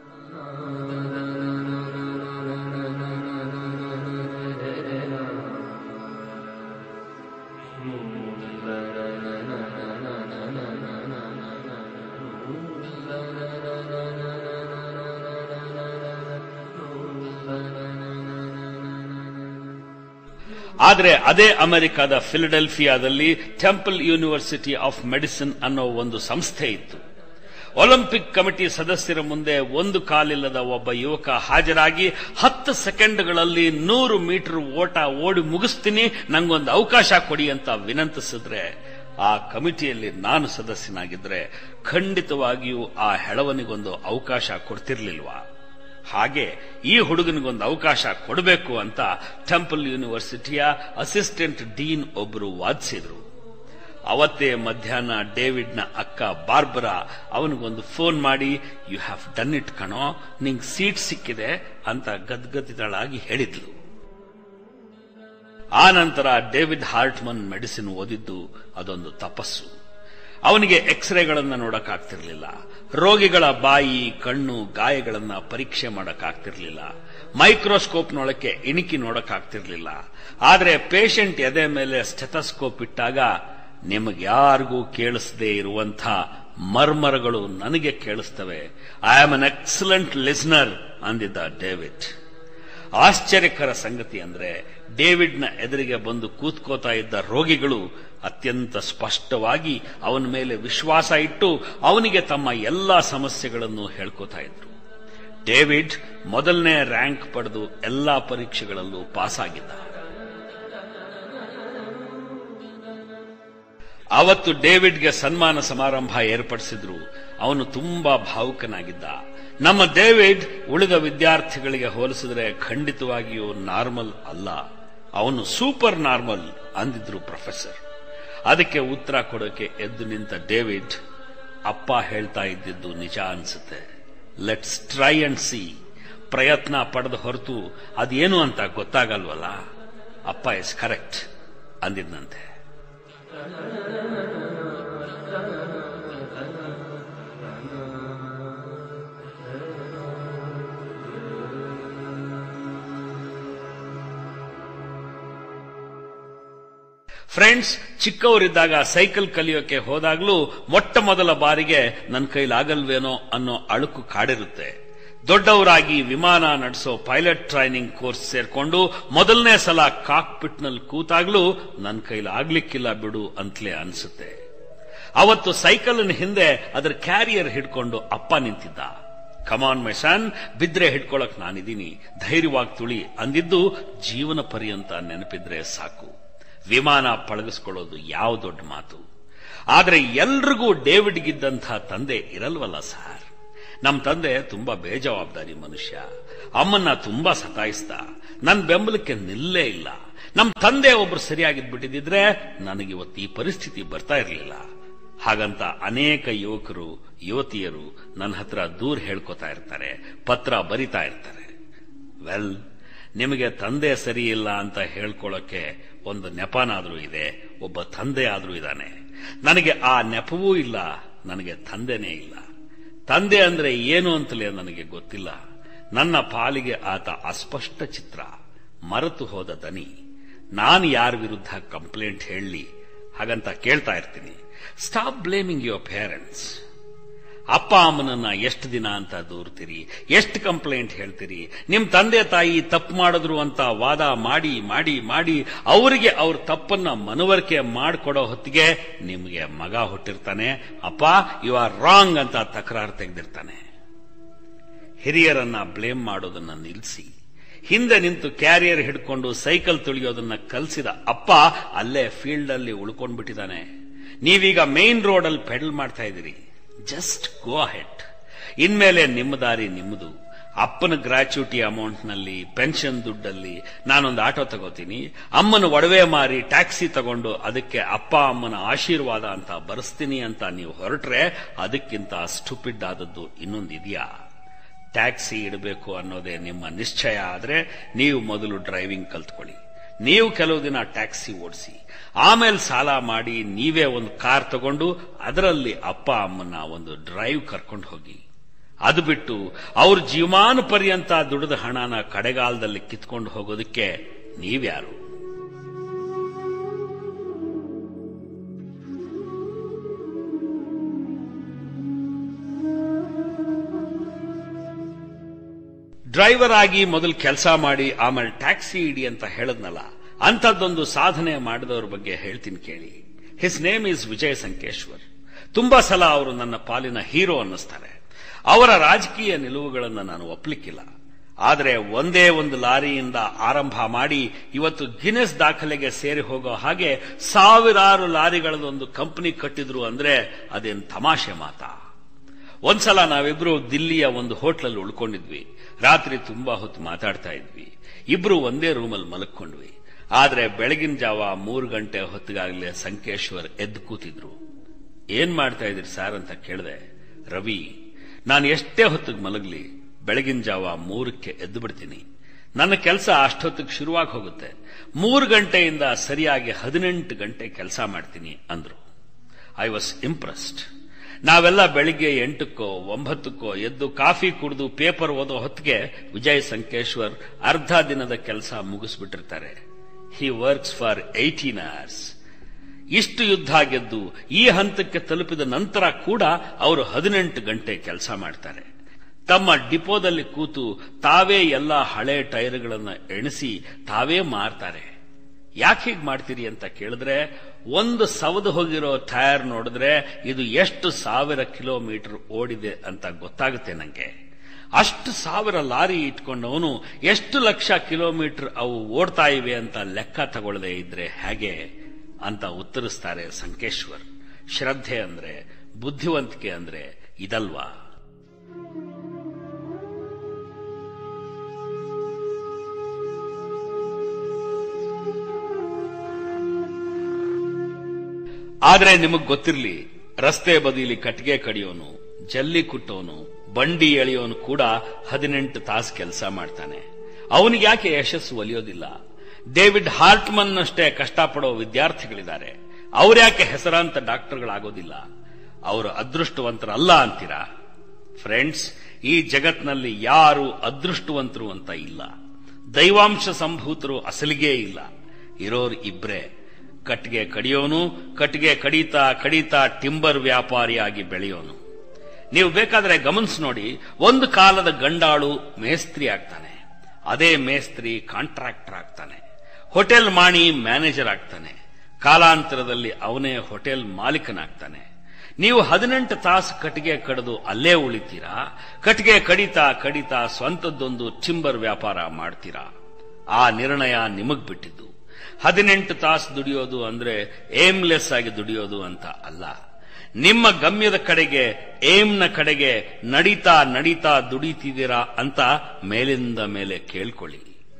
ಆದರೆ ಅದೇ ಅಮೆರಿಕದ ಫಿಲಡೆಲ್ಫಿಯಾದಲ್ಲಿ ಟೆಂಪಲ್ ಯೂನಿವರ್ಸಿಟಿ ಆಫ್ ಮೆಡಿಸಿನ್ ಅನ್ನೋ ಒಂದು ಸಂಸ್ಥೆ ಇತ್ತು. ಒಲಿಂಪಿಕ್ ಕಮಿಟಿ ಸದಸ್ಯರ ಮುಂದೆ 1 ಕಾಲಿಲ್ಲದ ಒಬ್ಬ ಯುವಕ ಹಾಜರಾಗಿ 10 ಸೆಕೆಂಡ್ಗಳಲ್ಲಿ 100 ಮೀಟರ್ ಓಟ ಓಡಿ ಮುಗಿಸ್ತೀನಿ, ನಂಗೊಂದು ಅವಕಾಶ ಕೊಡಿ ಅಂತ ವಿನಂತಿಸಿದ್ರೆ ಆ ಕಮಿಟಿಯಲ್ಲಿ ನಾನು ಸದಸ್ಯನಾಗಿದ್ರೆ ಖಂಡಿತವಾಗಿಯೂ ಆ ಹೆಳವನಿಗೊಂದು ಅವಕಾಶ ಕೊಡ್ತಿರ್ಲಿಲ್ವಾ? ಹಾಗೆ ಈ ಹುಡುಗನಿಗೊಂದು ಅವಕಾಶ ಕೊಡಬೇಕು ಅಂತ ಟೆಂಪಲ್ ಯೂನಿವರ್ಸಿಟಿಯ ಅಸಿಸ್ಟೆಂಟ್ ಡೀನ್ ಒಬ್ಬರು ವಾದಿಸಿದ್ರು. ಅವತ್ತೇ ಮಧ್ಯಾಹ್ನ ಡೇವಿಡ್ನ ಅಕ್ಕ ಬಾರ್ಬರಾ ಅವನಿಗೊಂದು ಫೋನ್ ಮಾಡಿ, ಯು ಹ್ಯಾವ್ ಡನ್ ಇಟ್ ಕಣೋ, ನಿಂಗೆ ಸೀಟ್ ಸಿಕ್ಕಿದೆ ಅಂತ ಗದ್ಗದಿತಳಾಗಿ ಹೇಳಿದ್ಲು. ಆ ನಂತರ ಡೇವಿಡ್ ಹಾರ್ಟ್ಮನ್ ಮೆಡಿಸಿನ್ ಓದಿದ್ದು ಅದೊಂದು ತಪಸ್ಸು. ಅವನಿಗೆ ಎಕ್ಸ್ರೇಗಳನ್ನು ನೋಡಕ್ಕಾಗ್ತಿರ್ಲಿಲ್ಲ, ರೋಗಿಗಳ ಬಾಯಿ ಕಣ್ಣು ಗಾಯಗಳನ್ನ ಪರೀಕ್ಷೆ ಮಾಡಕ್ಕಾಗ್ತಿರ್ಲಿಲ್ಲ, ಮೈಕ್ರೋಸ್ಕೋಪ್ನೊಳಕ್ಕೆ ಇಣಿಕಿ ನೋಡಕ್ಕಾಗ್ತಿರ್ಲಿಲ್ಲ. ಆದರೆ ಪೇಷಂಟ್ ಎದೆ ಮೇಲೆ ಸ್ಟೆಥೋಸ್ಕೋಪ್ ಇಟ್ಟಾಗ ನಿಮಗ್ಯಾರಿಗೂ ಕೇಳಿಸದೇ ಇರುವಂಥ ಮರ್ಮರಗಳು ನನಗೆ ಕೇಳಿಸ್ತವೆ. I am an excellent listener ಅಂದಿದ್ದ ಡೇವಿಡ್. ಆಶ್ಚರ್ಯಕರ ಸಂಗತಿ ಅಂದ್ರೆ ಡೇವಿಡ್ನ ಎದುರಿಗೆ ಬಂದು ಕೂತ್ಕೋತಾ ಇದ್ದ ರೋಗಿಗಳು ಅತ್ಯಂತ ಸ್ಪಷ್ಟವಾಗಿ ಅವನ ಮೇಲೆ ವಿಶ್ವಾಸ ಇಟ್ಟು ಅವನಿಗೆ ತಮ್ಮ ಎಲ್ಲಾ ಸಮಸ್ಯೆಗಳನ್ನು ಹೇಳ್ಕೋತಾ ಇದ್ರು. ಡೇವಿಡ್ ಮೊದಲನೇ ರ್ಯಾಂಕ್ ಪಡೆದು ಎಲ್ಲಾ ಪರೀಕ್ಷೆಗಳಲ್ಲೂ ಪಾಸ್ ಆಗಿದ್ದ. ಅವತ್ತು ಡೇವಿಡ್ಗೆ ಸನ್ಮಾನ ಸಮಾರಂಭ ಏರ್ಪಡಿಸಿದ್ರು. ಅವನು ತುಂಬಾ ಭಾವುಕನಾಗಿದ್ದ. ನಮ್ಮ ಡೇವಿಡ್ ಉಳಿದ ವಿದ್ಯಾರ್ಥಿಗಳಿಗೆ ಹೋಲಿಸಿದ್ರೆ ಖಂಡಿತವಾಗಿಯೂ ನಾರ್ಮಲ್ ಅಲ್ಲ, ಅವನು ಸೂಪರ್ ನಾರ್ಮಲ್ ಅಂದಿದ್ರು ಪ್ರೊಫೆಸರ್. ಅದಕ್ಕೆ ಉತ್ತರ ಕೊಡೋಕೆ ಎದ್ದು ನಿಂತ ಡೇವಿಡ್, ಅಪ್ಪ ಹೇಳ್ತಾ ಇದ್ದಿದ್ದು ನಿಜ ಅನ್ಸುತ್ತೆ, ಲೆಟ್ಸ್ ಟ್ರೈ ಅಂಡ್ ಸಿ. ಪ್ರಯತ್ನ ಪಡೆದ ಹೊರತು ಅದೇನು ಅಂತ ಗೊತ್ತಾಗಲ್ವಲ್ಲ, ಅಪ್ಪ ಇಸ್ ಕರೆಕ್ಟ್ ಅಂದಿದ್ನಂತೆ. ಫ್ರೆಂಡ್ಸ್, ಚಿಕ್ಕವರಿದ್ದಾಗ ಸೈಕಲ್ ಕಲಿಯೋಕೆ ಹೋದಾಗ್ಲೂ ಮೊಟ್ಟ ಮೊದಲ ಬಾರಿಗೆ ನನ್ನ ಕೈಲಾಗಲ್ವೇನೋ ಅನ್ನೋ ಅಳುಕು ಕಾಡಿರುತ್ತೆ. ದೊಡ್ಡವರಾಗಿ ವಿಮಾನ ನಡೆಸೋ ಪೈಲಟ್ ಟ್ರೈನಿಂಗ್ ಕೋರ್ಸ್ ಸೇರ್ಕೊಂಡು ಮೊದಲನೇ ಸಲ ಕಾಕ್ಪಿಟ್ನಲ್ಲಿ ಕೂತಾಗ್ಲೂ ನನ್ನ ಕೈಲಾಗ್ಲಿಕ್ಕಿಲ್ಲ ಬಿಡು ಅಂತಲೇ ಅನ್ಸುತ್ತೆ. ಅವತ್ತು ಸೈಕಲ್ನ ಹಿಂದೆ ಅದರ ಕ್ಯಾರಿಯರ್ ಹಿಡ್ಕೊಂಡು ಅಪ್ಪ ನಿಂತಿದ್ದ. ಕಮಾನ್ ಮೈ ಸನ್, ಬಿದ್ರೆ ಹಿಡ್ಕೊಳಕ್ ನಾನಿದ್ದೀನಿ, ಧೈರ್ಯವಾಗಿ ತುಳಿ ಅಂದಿದ್ದು ಜೀವನ ಪರ್ಯಂತ ನೆನಪಿದ್ರೆ ಸಾಕು. ವಿಮಾನ ಪಳಗಿಸ್ಕೊಳ್ಳೋದು ಯಾವ ದೊಡ್ಡ ಮಾತು. ಆದ್ರೆ ಎಲ್ರಿಗೂ ಡೇವಿಡ್ಗಿದ್ದಂಥ ತಂದೆ ಇರಲ್ವಲ್ಲ ಸರ್. ನಮ್ಮ ತಂದೆ ತುಂಬಾ ಬೇಜವಾಬ್ದಾರಿ ಮನುಷ್ಯ. ಅಮ್ಮನ್ನ ತುಂಬಾ ಸತಾಯಿಸ್ದ. ನನ್ನ ಬೆಂಬಲಕ್ಕೆ ನಿಲ್ಲೇ ಇಲ್ಲ. ನಮ್ಮ ತಂದೆ ಒಬ್ರು ಸರಿಯಾಗಿದ್ಬಿಟ್ಟಿದ್ರೆ ನನಗಿವತ್ತು ಈ ಪರಿಸ್ಥಿತಿ ಬರ್ತಾ ಇರಲಿಲ್ಲ. ಹಾಗಂತ ಅನೇಕ ಯುವಕರು ಯುವತಿಯರು ನನ್ನ ಹತ್ರ ದೂರ ಹೇಳ್ಕೊತಾ ಇರ್ತಾರೆ, ಪತ್ರ ಬರಿತಾ ಇರ್ತಾರೆ. ವೆಲ್, ನಿಮಗೆ ತಂದೆ ಸರಿ ಇಲ್ಲ ಅಂತ ಹೇಳ್ಕೊಳ್ಳೋಕೆ ಒಂದು ನೆಪನಾದ್ರೂ ಇದೆ, ಒಬ್ಬ ತಂದೆ ಆದ್ರೂ ಇದ್ದಾನೆ. ನನಗೆ ಆ ನೆಪವೂ ಇಲ್ಲ, ನನಗೆ ತಂದೆನೇ ಇಲ್ಲ. ತಂದೆ ಅಂದ್ರೆ ಏನು ಅಂತಲೇ ನನಗೆ ಗೊತ್ತಿಲ್ಲ. ನನ್ನ ಪಾಲಿಗೆ ಆತ ಅಸ್ಪಷ್ಟ ಚಿತ್ರ, ಮರೆತು ಹೋದ ದನಿ. ನಾನು ಯಾರ ವಿರುದ್ಧ ಕಂಪ್ಲೇಂಟ್ ಹೇಳಲಿ? ಹಾಗಂತ ಕೇಳ್ತಾ ಇರ್ತೀನಿ, ಸ್ಟಾಪ್ ಬ್ಲೇಮಿಂಗ್ ಯುವರ್ ಪೇರೆಂಟ್ಸ್. ಅಪ್ಪ ಅಮ್ಮನನ್ನ ಎಷ್ಟು ದಿನ ಅಂತ ದೂರ್ತೀರಿ, ಎಷ್ಟು ಕಂಪ್ಲೇಂಟ್ ಹೇಳ್ತೀರಿ? ನಿಮ್ ತಂದೆ ತಾಯಿ ತಪ್ಪು ಮಾಡಿದ್ರು ಅಂತ ವಾದ ಮಾಡಿ ಮಾಡಿ ಮಾಡಿ ಅವರಿಗೆ ಅವ್ರ ತಪ್ಪನ್ನ ಮನವರಿಕೆ ಮಾಡಿಕೊಡೋ ಹೊತ್ತಿಗೆ ನಿಮಗೆ ಮಗ ಹುಟ್ಟಿರ್ತಾನೆ, ಅಪ್ಪ ಯು ಆರ್ ರಾಂಗ್ ಅಂತ ತಕರಾರು ತೆಗೆದಿರ್ತಾನೆ. ಹಿರಿಯರನ್ನ ಬ್ಲೇಮ್ ಮಾಡೋದನ್ನ ನಿಲ್ಲಿಸಿ ಹಿಂದೆ ನಿಂತು ಕ್ಯಾರಿಯರ್ ಹಿಡ್ಕೊಂಡು ಸೈಕಲ್ ತುಳಿಯೋದನ್ನ ಕಲಿಸಿದ ಅಪ್ಪ ಅಲ್ಲೇ ಫೀಲ್ಡ್ ಅಲ್ಲಿ ಉಳ್ಕೊಂಡ್ಬಿಟ್ಟಿದ್ದಾನೆ. ನೀವೀಗ ಮೇನ್ ರೋಡ್ ಅಲ್ಲಿ ಪೆಡಲ್ ಮಾಡ್ತಾ ಇದ್ದೀರಿ. Just go ahead. ಇನ್ಮೇಲೆ ನಿಮ್ಮ ದಾರಿ ನಿಮ್ಮದು. ಅಪ್ಪನ ಗ್ರಾಚ್ಯುಟಿ ಅಮೌಂಟ್ ನಲ್ಲಿ, ಪೆನ್ಷನ್ ದುಡ್ಡಲ್ಲಿ ನಾನೊಂದು ಆಟೋ ತಗೋತೀನಿ, ಅಮ್ಮನ ಒಡವೆ ಮಾರಿ ಟ್ಯಾಕ್ಸಿ ತಗೊಂಡು ಅದಕ್ಕೆ ಅಪ್ಪ ಅಮ್ಮನ ಆಶೀರ್ವಾದ ಅಂತ ಬರೆಸ್ತೀನಿ ಅಂತ ನೀವು ಹೊರಟ್ರೆ ಅದಕ್ಕಿಂತ ಸ್ಟುಪಿಡ್ ಆದದ್ದು ಇನ್ನೊಂದಿದೆಯಾ? ಟ್ಯಾಕ್ಸಿ ಇಡಬೇಕು ಅನ್ನೋದೇ ನಿಮ್ಮ ನಿಶ್ಚಯ ಆದ್ರೆ ನೀವು ಮೊದಲು ಡ್ರೈವಿಂಗ್ ಕಲ್ತ್ಕೊಳ್ಳಿ. ನೀವು ಕೆಲವು ದಿನ ಟ್ಯಾಕ್ಸಿ ಓಡಿಸಿ, ಆಮೇಲೆ ಸಾಲ ಮಾಡಿ ನೀವೇ ಒಂದು ಕಾರ್ ತಗೊಂಡು ಅದರಲ್ಲಿ ಅಪ್ಪ ಅಮ್ಮನ ಒಂದು ಡ್ರೈವ್ ಕರ್ಕೊಂಡು ಹೋಗಿ. ಅದು ಬಿಟ್ಟು ಅವ್ರ ಜೀವಮಾನ ಪರ್ಯಂತ ದುಡಿದ ಹಣನ ಕಡೆಗಾಲದಲ್ಲಿ ಕಿತ್ಕೊಂಡು ಹೋಗೋದಕ್ಕೆ ನೀವ್ಯಾರು? ಡ್ರೈವರ್ ಆಗಿ ಮೊದಲು ಕೆಲಸ ಮಾಡಿ ಆಮೇಲೆ ಟ್ಯಾಕ್ಸಿ ಇಡಿ ಅಂತ ಹೇಳದ್ನಲ್ಲ, ಅಂಥದ್ದೊಂದು ಸಾಧನೆ ಮಾಡಿದವ್ರ ಬಗ್ಗೆ ಹೇಳ್ತೀನಿ ಕೇಳಿ. His name is Vijay Sankeshwar. ತುಂಬಾ ಸಲ ಅವರು ನನ್ನ ಪಾಲಿನ ಹೀರೋ ಅನ್ನಿಸ್ತಾರೆ. ಅವರ ರಾಜಕೀಯ ನಿಲುವುಗಳನ್ನು ನಾನು ಒಪ್ಪಲಿಕ್ಕಿಲ್ಲ. ಆದರೆ ಒಂದೇ ಒಂದು ಲಾರಿಯಿಂದ ಆರಂಭ ಮಾಡಿ ಇವತ್ತು ಗಿನೆಸ್ ದಾಖಲೆಗೆ ಸೇರಿ ಹೋಗೋ ಹಾಗೆ ಸಾವಿರಾರು ಲಾರಿಗಳದೊಂದು ಕಂಪನಿ ಕಟ್ಟಿದ್ರು ಅಂದ್ರೆ ಅದೇನು ತಮಾಷೆ ಮಾತಾ? ಒಂದ್ಸಲ ನಾವಿಬ್ರು ದಿಲ್ಲಿಯ ಒಂದು ಹೋಟ್ಲಲ್ಲಿ ಉಳ್ಕೊಂಡಿದ್ವಿ. ರಾತ್ರಿ ತುಂಬಾ ಹೊತ್ತು ಮಾತಾಡ್ತಾ ಇದ್ವಿ. ಇಬ್ರು ಒಂದೇ ರೂಮಲ್ಲಿ ಮಲಕ್ಕೊಂಡ್ವಿ. ಆದ್ರೆ ಬೆಳಗಿನ ಜಾವ 3 ಗಂಟೆ ಹೊತ್ತಿಗಾಗಲೇ ಸಂಕೇಶ್ವರ್ ಎದ್ದು ಕೂತಿದ್ರು. ಏನ್ ಮಾಡ್ತಾ ಇದ್ರಿ ಸಾರ್ ಅಂತ ಕೇಳಿದೆ. ರವಿ, ನಾನು ಎಷ್ಟೇ ಹೊತ್ತಿಗೆ ಮಲಗಲಿ ಬೆಳಗಿನ ಜಾವ 3ಕ್ಕೆ ಎದ್ದು ಬಿಡ್ತೀನಿ. ನನ್ನ ಕೆಲಸ ಅಷ್ಟೊತ್ತಿಗೆ ಶುರುವಾಗಿ ಹೋಗುತ್ತೆ. 3 ಗಂಟೆಯಿಂದ ಸರಿಯಾಗಿ 18 ಗಂಟೆ ಕೆಲಸ ಮಾಡ್ತೀನಿ ಅಂದ್ರು. I was impressed. ನಾವೆಲ್ಲ ಬೆಳಿಗ್ಗೆ 8ಕ್ಕೋ 9ಕ್ಕೋ ಎದ್ದು ಕಾಫಿ ಕುಡಿದು ಪೇಪರ್ ಓದೋ ಹೊತ್ತಿಗೆ ವಿಜಯ್ ಸಂಕೇಶ್ವರ್ ಅರ್ಧ ದಿನದ ಕೆಲಸ ಮುಗಿಸ್ಬಿಟ್ಟಿರ್ತಾರೆ. He works for 18 hours. ಇಷ್ಟು ಯುದ್ಧ ಗೆದ್ದು ಈ ಹಂತಕ್ಕೆ ತಲುಪಿದ ನಂತರ ಕೂಡ ಅವರು 18 ಗಂಟೆ ಕೆಲಸ ಮಾಡ್ತಾರೆ. ತಮ್ಮ ಡಿಪೋದಲ್ಲಿ ಕೂತು ತಾವೇ ಎಲ್ಲ ಹಳೆ ಟೈರ್ಗಳನ್ನು ಎಣಿಸಿ ತಾವೇ ಮಾರ್ತಾರೆ. ಯಾಕೆ ಹೀಗೆ ಮಾಡ್ತೀರಿ ಅಂತ ಕೇಳಿದ್ರೆ, ಒಂದು ಸವದು ಹೋಗಿರೋ ಟೈರ್ ನೋಡಿದ್ರೆ ಇದು ಎಷ್ಟು 1000 ಕಿಲೋಮೀಟರ್ ಓಡಿದೆ ಅಂತ ಗೊತ್ತಾಗುತ್ತೆ ನಂಗೆ. ಅಷ್ಟು 1000 ಲಾರಿ ಇಟ್ಕೊಂಡವನು ಎಷ್ಟು ಲಕ್ಷ ಕಿಲೋಮೀಟರ್ ಅವು ಓಡ್ತಾ ಇವೆ ಅಂತ ಲೆಕ್ಕ ತಗೊಳ್ಳದೆ ಇದ್ರೆ ಹೇಗೆ ಅಂತ ಉತ್ತರಿಸ್ತಾರೆ ಸಂಕೇಶ್ವರ್. ಶ್ರದ್ಧೆ ಅಂದ್ರೆ, ಬುದ್ಧಿವಂತಿಕೆ ಅಂದ್ರೆ ಇದಲ್ವಾ? ಆದ್ರೆ ನಿಮಗ್ ಗೊತ್ತಿರ್ಲಿ, ರಸ್ತೆ ಬದಿಲಿ ಕಟ್ಟಿಗೆ ಕಡಿಯೋನು, ಜಲ್ಲಿ ಕುಟ್ಟೋನು, ಬಂಡಿ ಎಳೆಯೋನು ಕೂಡ 18 ತಾಸು ಕೆಲಸ ಮಾಡ್ತಾನೆ. ಅವನಿಗೆ ಯಾಕೆ ಯಶಸ್ಸು ಒಲಿಯೋದಿಲ್ಲ? ಡೇವಿಡ್ ಹಾರ್ಟ್ಮನ್ ಅಷ್ಟೇ ಕಷ್ಟಪಡೋ ವಿದ್ಯಾರ್ಥಿಗಳಿದ್ದಾರೆ. ಅವ್ರ್ಯಾಕೆ ಹೆಸರಾಂತ ಡಾಕ್ಟರ್ಗಳಾಗೋದಿಲ್ಲ? ಅವರು ಅದೃಷ್ಟವಂತರಲ್ಲ ಅಂತೀರಾ? ಫ್ರೆಂಡ್ಸ್, ಈ ಜಗತ್ನಲ್ಲಿ ಯಾರು ಅದೃಷ್ಟವಂತರು ಅಂತ ಇಲ್ಲ. ದೈವಾಂಶ ಸಂಭೂತರು ಅಸಲಿಗೇ ಇಲ್ಲ. ಇರೋರು ಇಬ್ರೇ. ಕಟ್ಟಿಗೆ ಕಡಿಯೋನು, ಕಟ್ಟಿಗೆ ಕಡಿತಾ ಕಡಿತಾ ಟಿಂಬರ್ ವ್ಯಾಪಾರಿಯಾಗಿ ಬೆಳೆಯೋನು. ನೀವು ಬೇಕಾದ್ರೆ ಗಮನಿಸಿ ನೋಡಿ, ಒಂದು ಕಾಲದ ಗಂಡಾಳು ಮೇಸ್ತ್ರಿ ಆಗ್ತಾನೆ, ಅದೇ ಮೇಸ್ತ್ರಿ ಕಾಂಟ್ರಾಕ್ಟರ್ ಆಗ್ತಾನೆ, ಹೋಟೆಲ್ ಮಾಣಿ ಮ್ಯಾನೇಜರ್ ಆಗ್ತಾನೆ, ಕಾಲಾಂತರದಲ್ಲಿ ಅವನೇ ಹೋಟೆಲ್ ಮಾಲೀಕನಾಗ್ತಾನೆ. ನೀವು 18 ತಾಸು ಕಟ್ಟಿಗೆ ಕಡಿದು ಅಲ್ಲೇ ಉಳಿತೀರಾ? ಕಟ್ಟಿಗೆ ಕಡಿತಾ ಕಡಿತಾ ಸ್ವಂತದ್ದೊಂದು ಟಿಂಬರ್ ವ್ಯಾಪಾರ ಮಾಡ್ತೀರಾ? ಆ ನಿರ್ಣಯ ನಿಮಗ್ ಬಿಟ್ಟಿದ್ದು. 18 ತಾಸು ದುಡಿಯೋದು ಅಂದ್ರೆ ಏಮ್ಲೆಸ್ ಆಗಿ ದುಡಿಯೋದು ಅಂತ ಅಲ್ಲ. ನಿಮ್ಮ ಗಮ್ಯದ ಕಡೆಗೆ, ಏಮ್ನ ಕಡೆಗೆ ನಡೀತಾ ನಡೀತಾ ದುಡಿತಿದ್ದೀರಾ ಅಂತ ಮೇಲಿಂದ ಮೇಲೆ ಕೇಳ್ಕೊಳ್ಳಿ.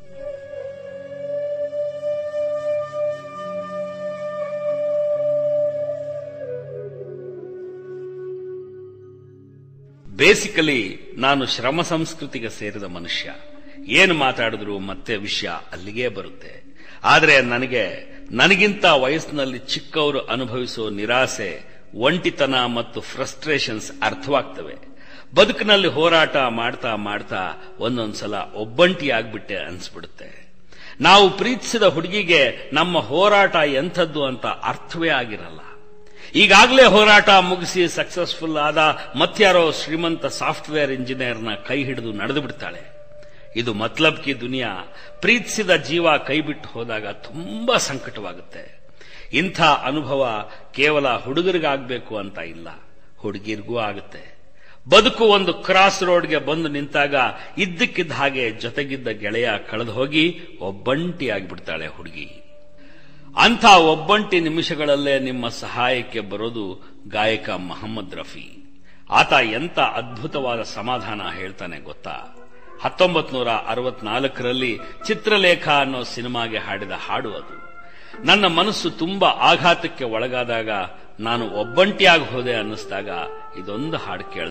ಬೇಸಿಕಲಿ ನಾನು ಶ್ರಮ ಸಂಸ್ಕೃತಿಗೆ ಸೇರಿದ ಮನುಷ್ಯ. ಏನು ಮಾತಾಡಿದ್ರು ಮತ್ತೆ ವಿಷಯ ಅಲ್ಲಿಗೇ ಬರುತ್ತೆ. ಆದರೆ ನನಗಿಂತ ವಯಸ್ಸಿನಲ್ಲಿ ಚಿಕ್ಕವರು ಅನುಭವಿಸೋ ನಿರಾಸೆ, ಒಂಟಿತನ ಮತ್ತು ಫ್ರಸ್ಟ್ರೇಷನ್ಸ್ ಅರ್ಥವಾಗ್ತವೆ. ಬದುಕಿನಲ್ಲಿ ಹೋರಾಟ ಮಾಡ್ತಾ ಮಾಡ್ತಾ ಒಂದೊಂದ್ಸಲ ಒಬ್ಬಂಟಿಯಾಗ್ಬಿಟ್ಟೆ ಅನ್ಸ್ಬಿಡುತ್ತೆ. ನಾವು ಪ್ರೀತಿಸಿದ ಹುಡುಗಿಗೆ ನಮ್ಮ ಹೋರಾಟ ಎಂಥದ್ದು ಅಂತ ಅರ್ಥವೇ ಆಗಿರಲ್ಲ. ಈಗಾಗಲೇ ಹೋರಾಟ ಮುಗಿಸಿ ಸಕ್ಸಸ್ಫುಲ್ ಆದ ಮತ್ಯಾರೋ ಶ್ರೀಮಂತ ಸಾಫ್ಟ್ವೇರ್ ಇಂಜಿನಿಯರ್ನ ಕೈ ಹಿಡಿದು ನಡೆದು ಬಿಡ್ತಾಳೆ. ಇದು ಮತ್ಲಬ್ ಕಿ ದುನಿಯಾ. ಪ್ರೀತಿಸಿದ ಜೀವ ಕೈಬಿಟ್ಟು ಹೋದಾಗ ತುಂಬಾ ಸಂಕಟವಾಗುತ್ತೆ. ಇಂಥ ಅನುಭವ ಕೇವಲ ಹುಡುಗರಿಗಾಗಬೇಕು ಅಂತ ಇಲ್ಲ, ಹುಡುಗಿರಿಗೂ ಆಗುತ್ತೆ. ಬದುಕು ಒಂದು ಕ್ರಾಸ್ ರೋಡ್ಗೆ ಬಂದು ನಿಂತಾಗ ಇದ್ದಕ್ಕಿದ್ದ ಹಾಗೆ ಜೊತೆಗಿದ್ದ ಗೆಳೆಯ ಕಳೆದು ಹೋಗಿ ಒಬ್ಬಂಟಿಯಾಗಿಬಿಡ್ತಾಳೆ ಹುಡುಗಿ. ಅಂಥ ಒಬ್ಬಂಟಿ ನಿಮಿಷಗಳಲ್ಲೇ ನಿಮ್ಮ ಸಹಾಯಕ್ಕೆ ಬರೋದು ಗಾಯಕ ಮೊಹಮ್ಮದ್ ರಫಿ. ಆತ ಎಂಥ ಅದ್ಭುತವಾದ ಸಮಾಧಾನ ಹೇಳ್ತಾನೆ ಗೊತ್ತಾ? 1964ರಲ್ಲಿ ಚಿತ್ರಲೇಖ ಅನ್ನೋ ಸಿನಿಮಾಗೆ ಹಾಡಿದ ಹಾಡು ಅದು. ನನ್ನ ಮನಸ್ಸು ತುಂಬಾ ಆಘಾತಕ್ಕೆ ಒಳಗಾದಾಗ, ನಾನು ಒಬ್ಬಂಟಿಯಾಗಿ ಹೋದೆ ಅನ್ನಿಸ್ದಾಗ ಇದೊಂದು ಹಾಡು ಕೇಳ.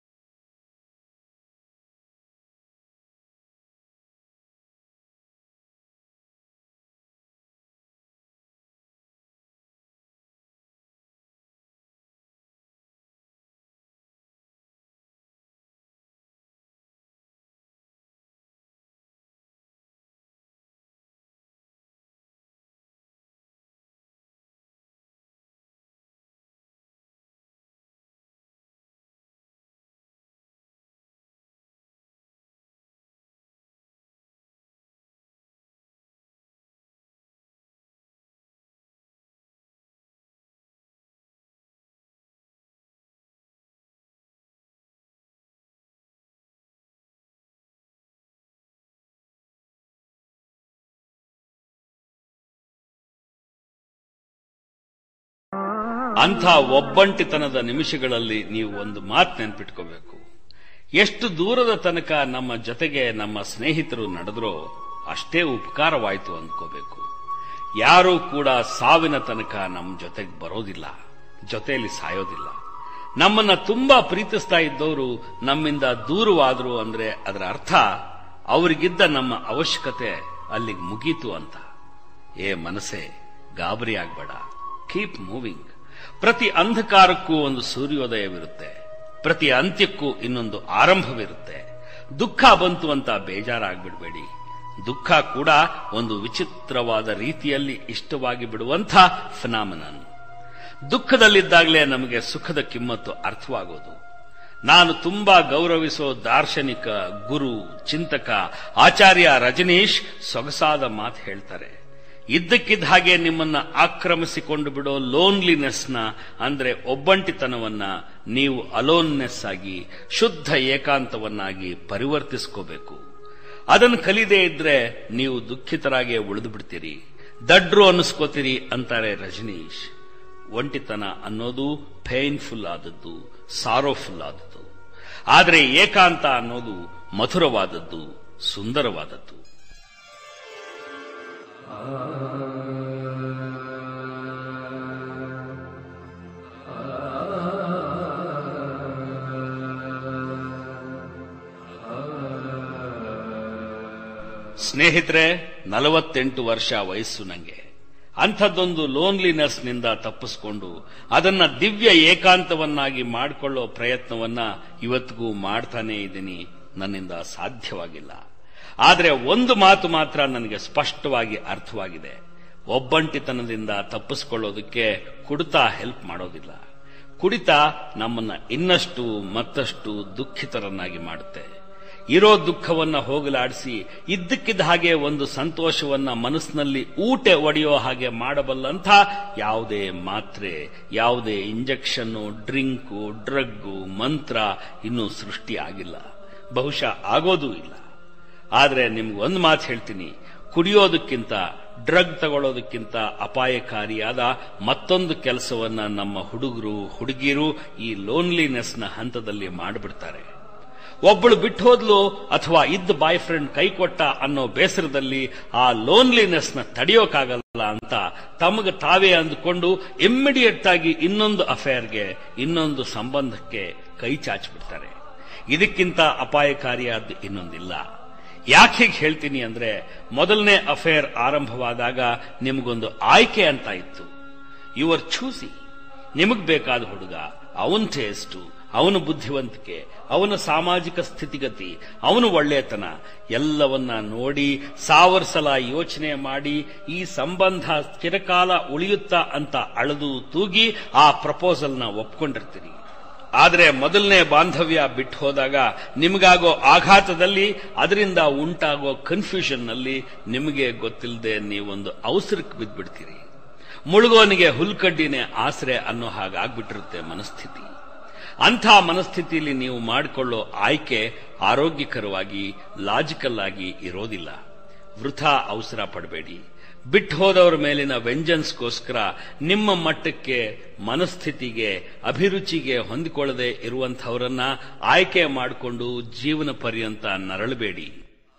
ಅಂಥ ಒಬ್ಬಂಟಿತನದ ನಿಮಿಷಗಳಲ್ಲಿ ನೀವು ಒಂದು ಮಾತು ನೆನ್ಪಿಟ್ಕೋಬೇಕು. ಎಷ್ಟು ದೂರದ ತನಕ ನಮ್ಮ ಜೊತೆಗೆ ನಮ್ಮ ಸ್ನೇಹಿತರು ನಡೆದ್ರೋ ಅಷ್ಟೇ ಉಪಕಾರವಾಯಿತು ಅಂದ್ಕೋಬೇಕು. ಯಾರೂ ಕೂಡ ಸಾವಿನ ತನಕ ನಮ್ಮ ಜೊತೆಗೆ ಬರೋದಿಲ್ಲ, ಜೊತೆಯಲ್ಲಿ ಸಾಯೋದಿಲ್ಲ. ನಮ್ಮನ್ನ ತುಂಬಾ ಪ್ರೀತಿಸ್ತಾ ಇದ್ದವರು ನಮ್ಮಿಂದ ದೂರವಾದ್ರು ಅಂದ್ರೆ ಅದರ ಅರ್ಥ ಅವರಿಗಿದ್ದ ನಮ್ಮ ಅವಶ್ಯಕತೆ ಅಲ್ಲಿಗೆ ಮುಗೀತು ಅಂತ. ಮನಸ್ಸೇ, ಗಾಬರಿ ಆಗ್ಬೇಡ, ಕೀಪ್ ಮೂವಿಂಗ್. ಪ್ರತಿ ಅಂಧಕಾರಕ್ಕೂ ಒಂದು ಸೂರ್ಯೋದಯವಿರುತ್ತೆ, ಪ್ರತಿ ಅಂತ್ಯಕ್ಕೂ ಇನ್ನೊಂದು ಆರಂಭವಿರುತ್ತೆ. ದುಃಖ ಬಂತು ಅಂತ ಬೇಜಾರಾಗ್ಬಿಡ್ಬೇಡಿ. ದುಃಖ ಕೂಡ ಒಂದು ವಿಚಿತ್ರವಾದ ರೀತಿಯಲ್ಲಿ ಇಷ್ಟವಾಗಿ ಬಿಡುವಂಥ ಫಿನಾಮಿನನ್. ದುಃಖದಲ್ಲಿದ್ದಾಗಲೇ ನಮಗೆ ಸುಖದ ಕಿಮ್ಮತ್ತು ಅರ್ಥವಾಗೋದು. ನಾನು ತುಂಬಾ ಗೌರವಿಸೋ ದಾರ್ಶನಿಕ, ಗುರು, ಚಿಂತಕ ಆಚಾರ್ಯ ರಜನೀಶ್ ಸೊಗಸಾದ ಮಾತು ಹೇಳ್ತಾರೆ. ಇದ್ದಕ್ಕಿದ್ದ ಹಾಗೆ ನಿಮ್ಮನ್ನ ಆಕ್ರಮಿಸಿಕೊಂಡು ಬಿಡೋ ಲೋನ್ಲಿನೆಸ್ನ, ಅಂದ್ರೆ ಒಬ್ಬಂಟಿತನವನ್ನ, ನೀವು ಅಲೋನ್ನೆಸ್ ಆಗಿ ಶುದ್ಧ ಏಕಾಂತವನ್ನಾಗಿ ಪರಿವರ್ತಿಸ್ಕೋಬೇಕು. ಅದನ್ನು ಕಲಿದೇ ಇದ್ರೆ ನೀವು ದುಃಖಿತರಾಗಿ ಉಳಿದು ಬಿಡ್ತೀರಿ, ದಡ್ರು ಅನ್ನಿಸ್ಕೋತೀರಿ ಅಂತಾರೆ ರಜನೀಶ್. ಒಂಟಿತನ ಅನ್ನೋದು ಪೇನ್ಫುಲ್ ಆದದ್ದು, ಸಾರೋಫುಲ್ ಆದದ್ದು. ಆದರೆ ಏಕಾಂತ ಅನ್ನೋದು ಮಧುರವಾದದ್ದು, ಸುಂದರವಾದದ್ದು. ಸ್ನೇಹಿತರೆ, 48 ವರ್ಷ ವಯಸ್ಸು ನಂಗೆ. ಅಂಥದ್ದೊಂದು ಲೋನ್ಲಿನೆಸ್ನಿಂದ ತಪ್ಪಿಸ್ಕೊಂಡು ಅದನ್ನ ದಿವ್ಯ ಏಕಾಂತವನ್ನಾಗಿ ಮಾಡಿಕೊಳ್ಳೋ ಪ್ರಯತ್ನವನ್ನ ಇವತ್ತಿಗೂ ಮಾಡ್ತಾನೇ ಇದ್ದೀನಿ. ನನ್ನಿಂದ ಸಾಧ್ಯವಾಗಿಲ್ಲ. ಆದರೆ ಒಂದು ಮಾತು ಮಾತ್ರ ನನಗೆ ಸ್ಪಷ್ಟವಾಗಿ ಅರ್ಥವಾಗಿದೆ. ಒಬ್ಬಂಟಿತನದಿಂದ ತಪ್ಪಿಸಿಕೊಳ್ಳೋದಕ್ಕೆ ಕುಡಿತ ಹೆಲ್ಪ್ ಮಾಡೋದಿಲ್ಲ. ಕುಡಿತ ನಮ್ಮನ್ನ ಇನ್ನಷ್ಟು ಮತ್ತಷ್ಟು ದುಃಖಿತರನ್ನಾಗಿ ಮಾಡುತ್ತೆ. ಇರೋ ದುಃಖವನ್ನ ಹೋಗಲಾಡಿಸಿ ಇದ್ದಕ್ಕಿದ್ದ ಹಾಗೆ ಒಂದು ಸಂತೋಷವನ್ನ ಮನಸ್ಸಿನಲ್ಲಿ ಊಟೆ ಒಡೆಯೋ ಹಾಗೆ ಮಾಡಬಲ್ಲಂಥ ಯಾವುದೇ ಮಾತ್ರೆ, ಯಾವುದೇ ಇಂಜೆಕ್ಷನ್ನು, ಡ್ರಿಂಕು, ಡ್ರಗ್ಗು, ಮಂತ್ರ ಇನ್ನೂ ಸೃಷ್ಟಿ ಆಗಿಲ್ಲ, ಬಹುಶಃ ಆಗೋದೂ ಇಲ್ಲ. ಆದರೆ ನಿಮ್ಗೊಂದು ಮಾತು ಹೇಳ್ತೀನಿ, ಕುಡಿಯೋದಕ್ಕಿಂತ ಡ್ರಗ್ ತಗೊಳ್ಳೋದಕ್ಕಿಂತ ಅಪಾಯಕಾರಿಯಾದ ಮತ್ತೊಂದು ಕೆಲಸವನ್ನ ನಮ್ಮ ಹುಡುಗರು ಹುಡುಗಿಯರು ಈ ಲೋನ್ಲಿನೆಸ್ನ ಹಂತದಲ್ಲಿ ಮಾಡಿಬಿಡ್ತಾರೆ. ಒಬ್ಬಳು ಬಿಟ್ಟು ಹೋದ್ಲು ಅಥವಾ ಇದ್ದ ಬಾಯ್ ಫ್ರೆಂಡ್ ಕೈ ಕೊಟ್ಟ ಅನ್ನೋ ಬೇಸರದಲ್ಲಿ ಆ ಲೋನ್ಲಿನೆಸ್ನ ತಡೆಯೋಕ್ಕಾಗಲ್ಲ ಅಂತ ತಮಗೆ ತಾವೇ ಅಂದುಕೊಂಡು ಇಮ್ಮಿಡಿಯೇಟ್ ಆಗಿ ಇನ್ನೊಂದು ಅಫೇರ್ಗೆ, ಇನ್ನೊಂದು ಸಂಬಂಧಕ್ಕೆ ಕೈ ಚಾಚಿಬಿಡ್ತಾರೆ. ಇದಕ್ಕಿಂತ ಅಪಾಯಕಾರಿಯಾದ ಇನ್ನೊಂದಿಲ್ಲ. ಯಾಕೆ ಹೀಗೆ ಹೇಳ್ತೀನಿ ಅಂದ್ರೆ, ಮೊದಲನೇ ಅಫೇರ್ ಆರಂಭವಾದಾಗ ನಿಮಗೊಂದು ಆಯ್ಕೆ ಅಂತ ಇತ್ತು. You are choosy. ನಿಮಗ್ ಬೇಕಾದ ಹುಡುಗ, ಅವನ ಟೇಸ್ಟು, ಅವನ ಬುದ್ಧಿವಂತಿಕೆ, ಅವನ ಸಾಮಾಜಿಕ ಸ್ಥಿತಿಗತಿ, ಅವನ ಒಳ್ಳೆತನ ಎಲ್ಲವನ್ನ ನೋಡಿ 1000 ಸಲ ಯೋಚನೆ ಮಾಡಿ ಈ ಸಂಬಂಧ ಚಿರಕಾಲ ಉಳಿಯುತ್ತಾ ಅಂತ ಅಳೆದು ತೂಗಿ ಆ ಪ್ರಪೋಸಲ್ನ ಒಪ್ಕೊಂಡಿರ್ತೀರಿ. ಆದರೆ ಮೊದಲನೇ ಬಾಂಧವ್ಯ ಬಿಟ್ಟು ಹೋದಾಗ ನಿಮಗಾಗೋ ಆಘಾತದಲ್ಲಿ, ಅದರಿಂದ ಉಂಟಾಗೋ ಕನ್ಫ್ಯೂಷನ್ನಲ್ಲಿ ನಿಮಗೆ ಗೊತ್ತಿಲ್ಲದೆ ನೀವೊಂದು ಅವಸರಕ್ಕೆ ಬಿದ್ದ್ಬಿಡ್ತೀರಿ. ಮುಳುಗೋನಿಗೆ ಹುಲ್ಕಡ್ಡಿನೇ ಆಸರೆ ಅನ್ನೋ ಹಾಗಾಗ್ಬಿಟ್ಟಿರುತ್ತೆ ಮನಸ್ಥಿತಿ. ಅಂಥ ಮನಸ್ಥಿತಿಯಲ್ಲಿ ನೀವು ಮಾಡಿಕೊಳ್ಳೋ ಆಯ್ಕೆ ಆರೋಗ್ಯಕರವಾಗಿ, ಲಾಜಿಕಲ್ ಆಗಿ ಇರೋದಿಲ್ಲ. ವೃಥಾ ಅವಸರ ಪಡಬೇಡಿ. ಬಿಟ್ಟು ಹೋದವರ ಮೇಲಿನ ವೆಂಜನ್ಸ್ಗೋಸ್ಕರ ನಿಮ್ಮ ಮಟ್ಟಕ್ಕೆ, ಮನಸ್ಥಿತಿಗೆ, ಅಭಿರುಚಿಗೆ ಹೊಂದಿಕೊಳ್ಳದೆ ಇರುವಂಥವರನ್ನ ಆಯ್ಕೆ ಮಾಡಿಕೊಂಡು ಜೀವನ ಪರ್ಯಂತ ನರಳಬೇಡಿ.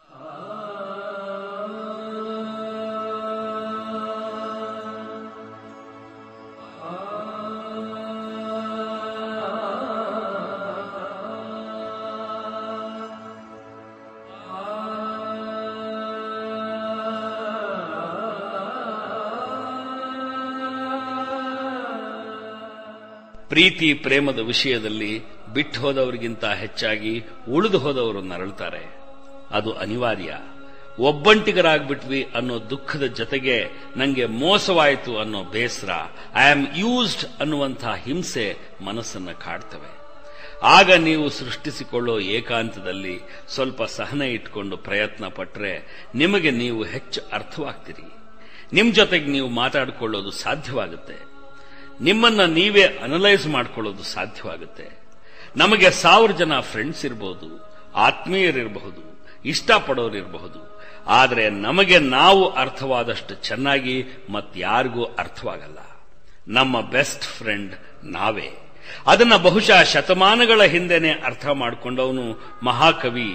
ಪ್ರೀತಿ ಪ್ರೇಮದ ವಿಷಯದಲ್ಲಿ ಬಿಟ್ಟು ಹೋದವರಿಗಿಂತ ಹೆಚ್ಚಾಗಿ ಉಳಿದು ಹೋದವರು ನರಳುತ್ತಾರೆ. ಅದು ಅನಿವಾರ್ಯ. ಒಬ್ಬಂಟಿಗರಾಗ್ಬಿಟ್ವಿ ಅನ್ನೋ ದುಃಖದ ಜೊತೆಗೆ ನಂಗೆ ಮೋಸವಾಯಿತು ಅನ್ನೋ ಬೇಸರ, ಐ ಆಮ್ ಯೂಸ್ಡ್ ಅನ್ನುವಂಥ ಹಿಂಸೆ ಮನಸ್ಸನ್ನ ಕಾಡ್ತವೆ. ಆಗ ನೀವು ಸೃಷ್ಟಿಸಿಕೊಳ್ಳೋ ಏಕಾಂತದಲ್ಲಿ ಸ್ವಲ್ಪ ಸಹನೆ ಇಟ್ಕೊಂಡು ಪ್ರಯತ್ನ ಪಟ್ರೆ ನಿಮಗೆ ನೀವು ಹೆಚ್ಚು ಅರ್ಥವಾಗ್ತೀರಿ. ನಿಮ್ ಜೊತೆಗೆ ನೀವು ಮಾತಾಡಿಕೊಳ್ಳೋದು ಸಾಧ್ಯವಾಗುತ್ತೆ. ನಿಮ್ಮನ್ನ ನೀವೇ ಅನಲೈಸ್ ಮಾಡ್ಕೊಳ್ಳೋದು ಸಾಧ್ಯವಾಗುತ್ತೆ. ನಮಗೆ 1000 ಜನ ಫ್ರೆಂಡ್ಸ್ ಇರಬಹುದು, ಆತ್ಮೀಯರಿರಬಹುದು, ಇಷ್ಟಪಡೋರಿರಬಹುದು. ಆದರೆ ನಮಗೆ ನಾವು ಅರ್ಥವಾದಷ್ಟು ಚೆನ್ನಾಗಿ ಮತ್ತಾರಿಗೂ ಅರ್ಥವಾಗಲ್ಲ. ನಮ್ಮ ಬೆಸ್ಟ್ ಫ್ರೆಂಡ್ ನಾವೇ. ಅದನ್ನ ಬಹುಶಃ ಶತಮಾನಗಳ ಹಿಂದೆನೆ ಅರ್ಥ ಮಾಡಿಕೊಂಡವನು ಮಹಾಕವಿ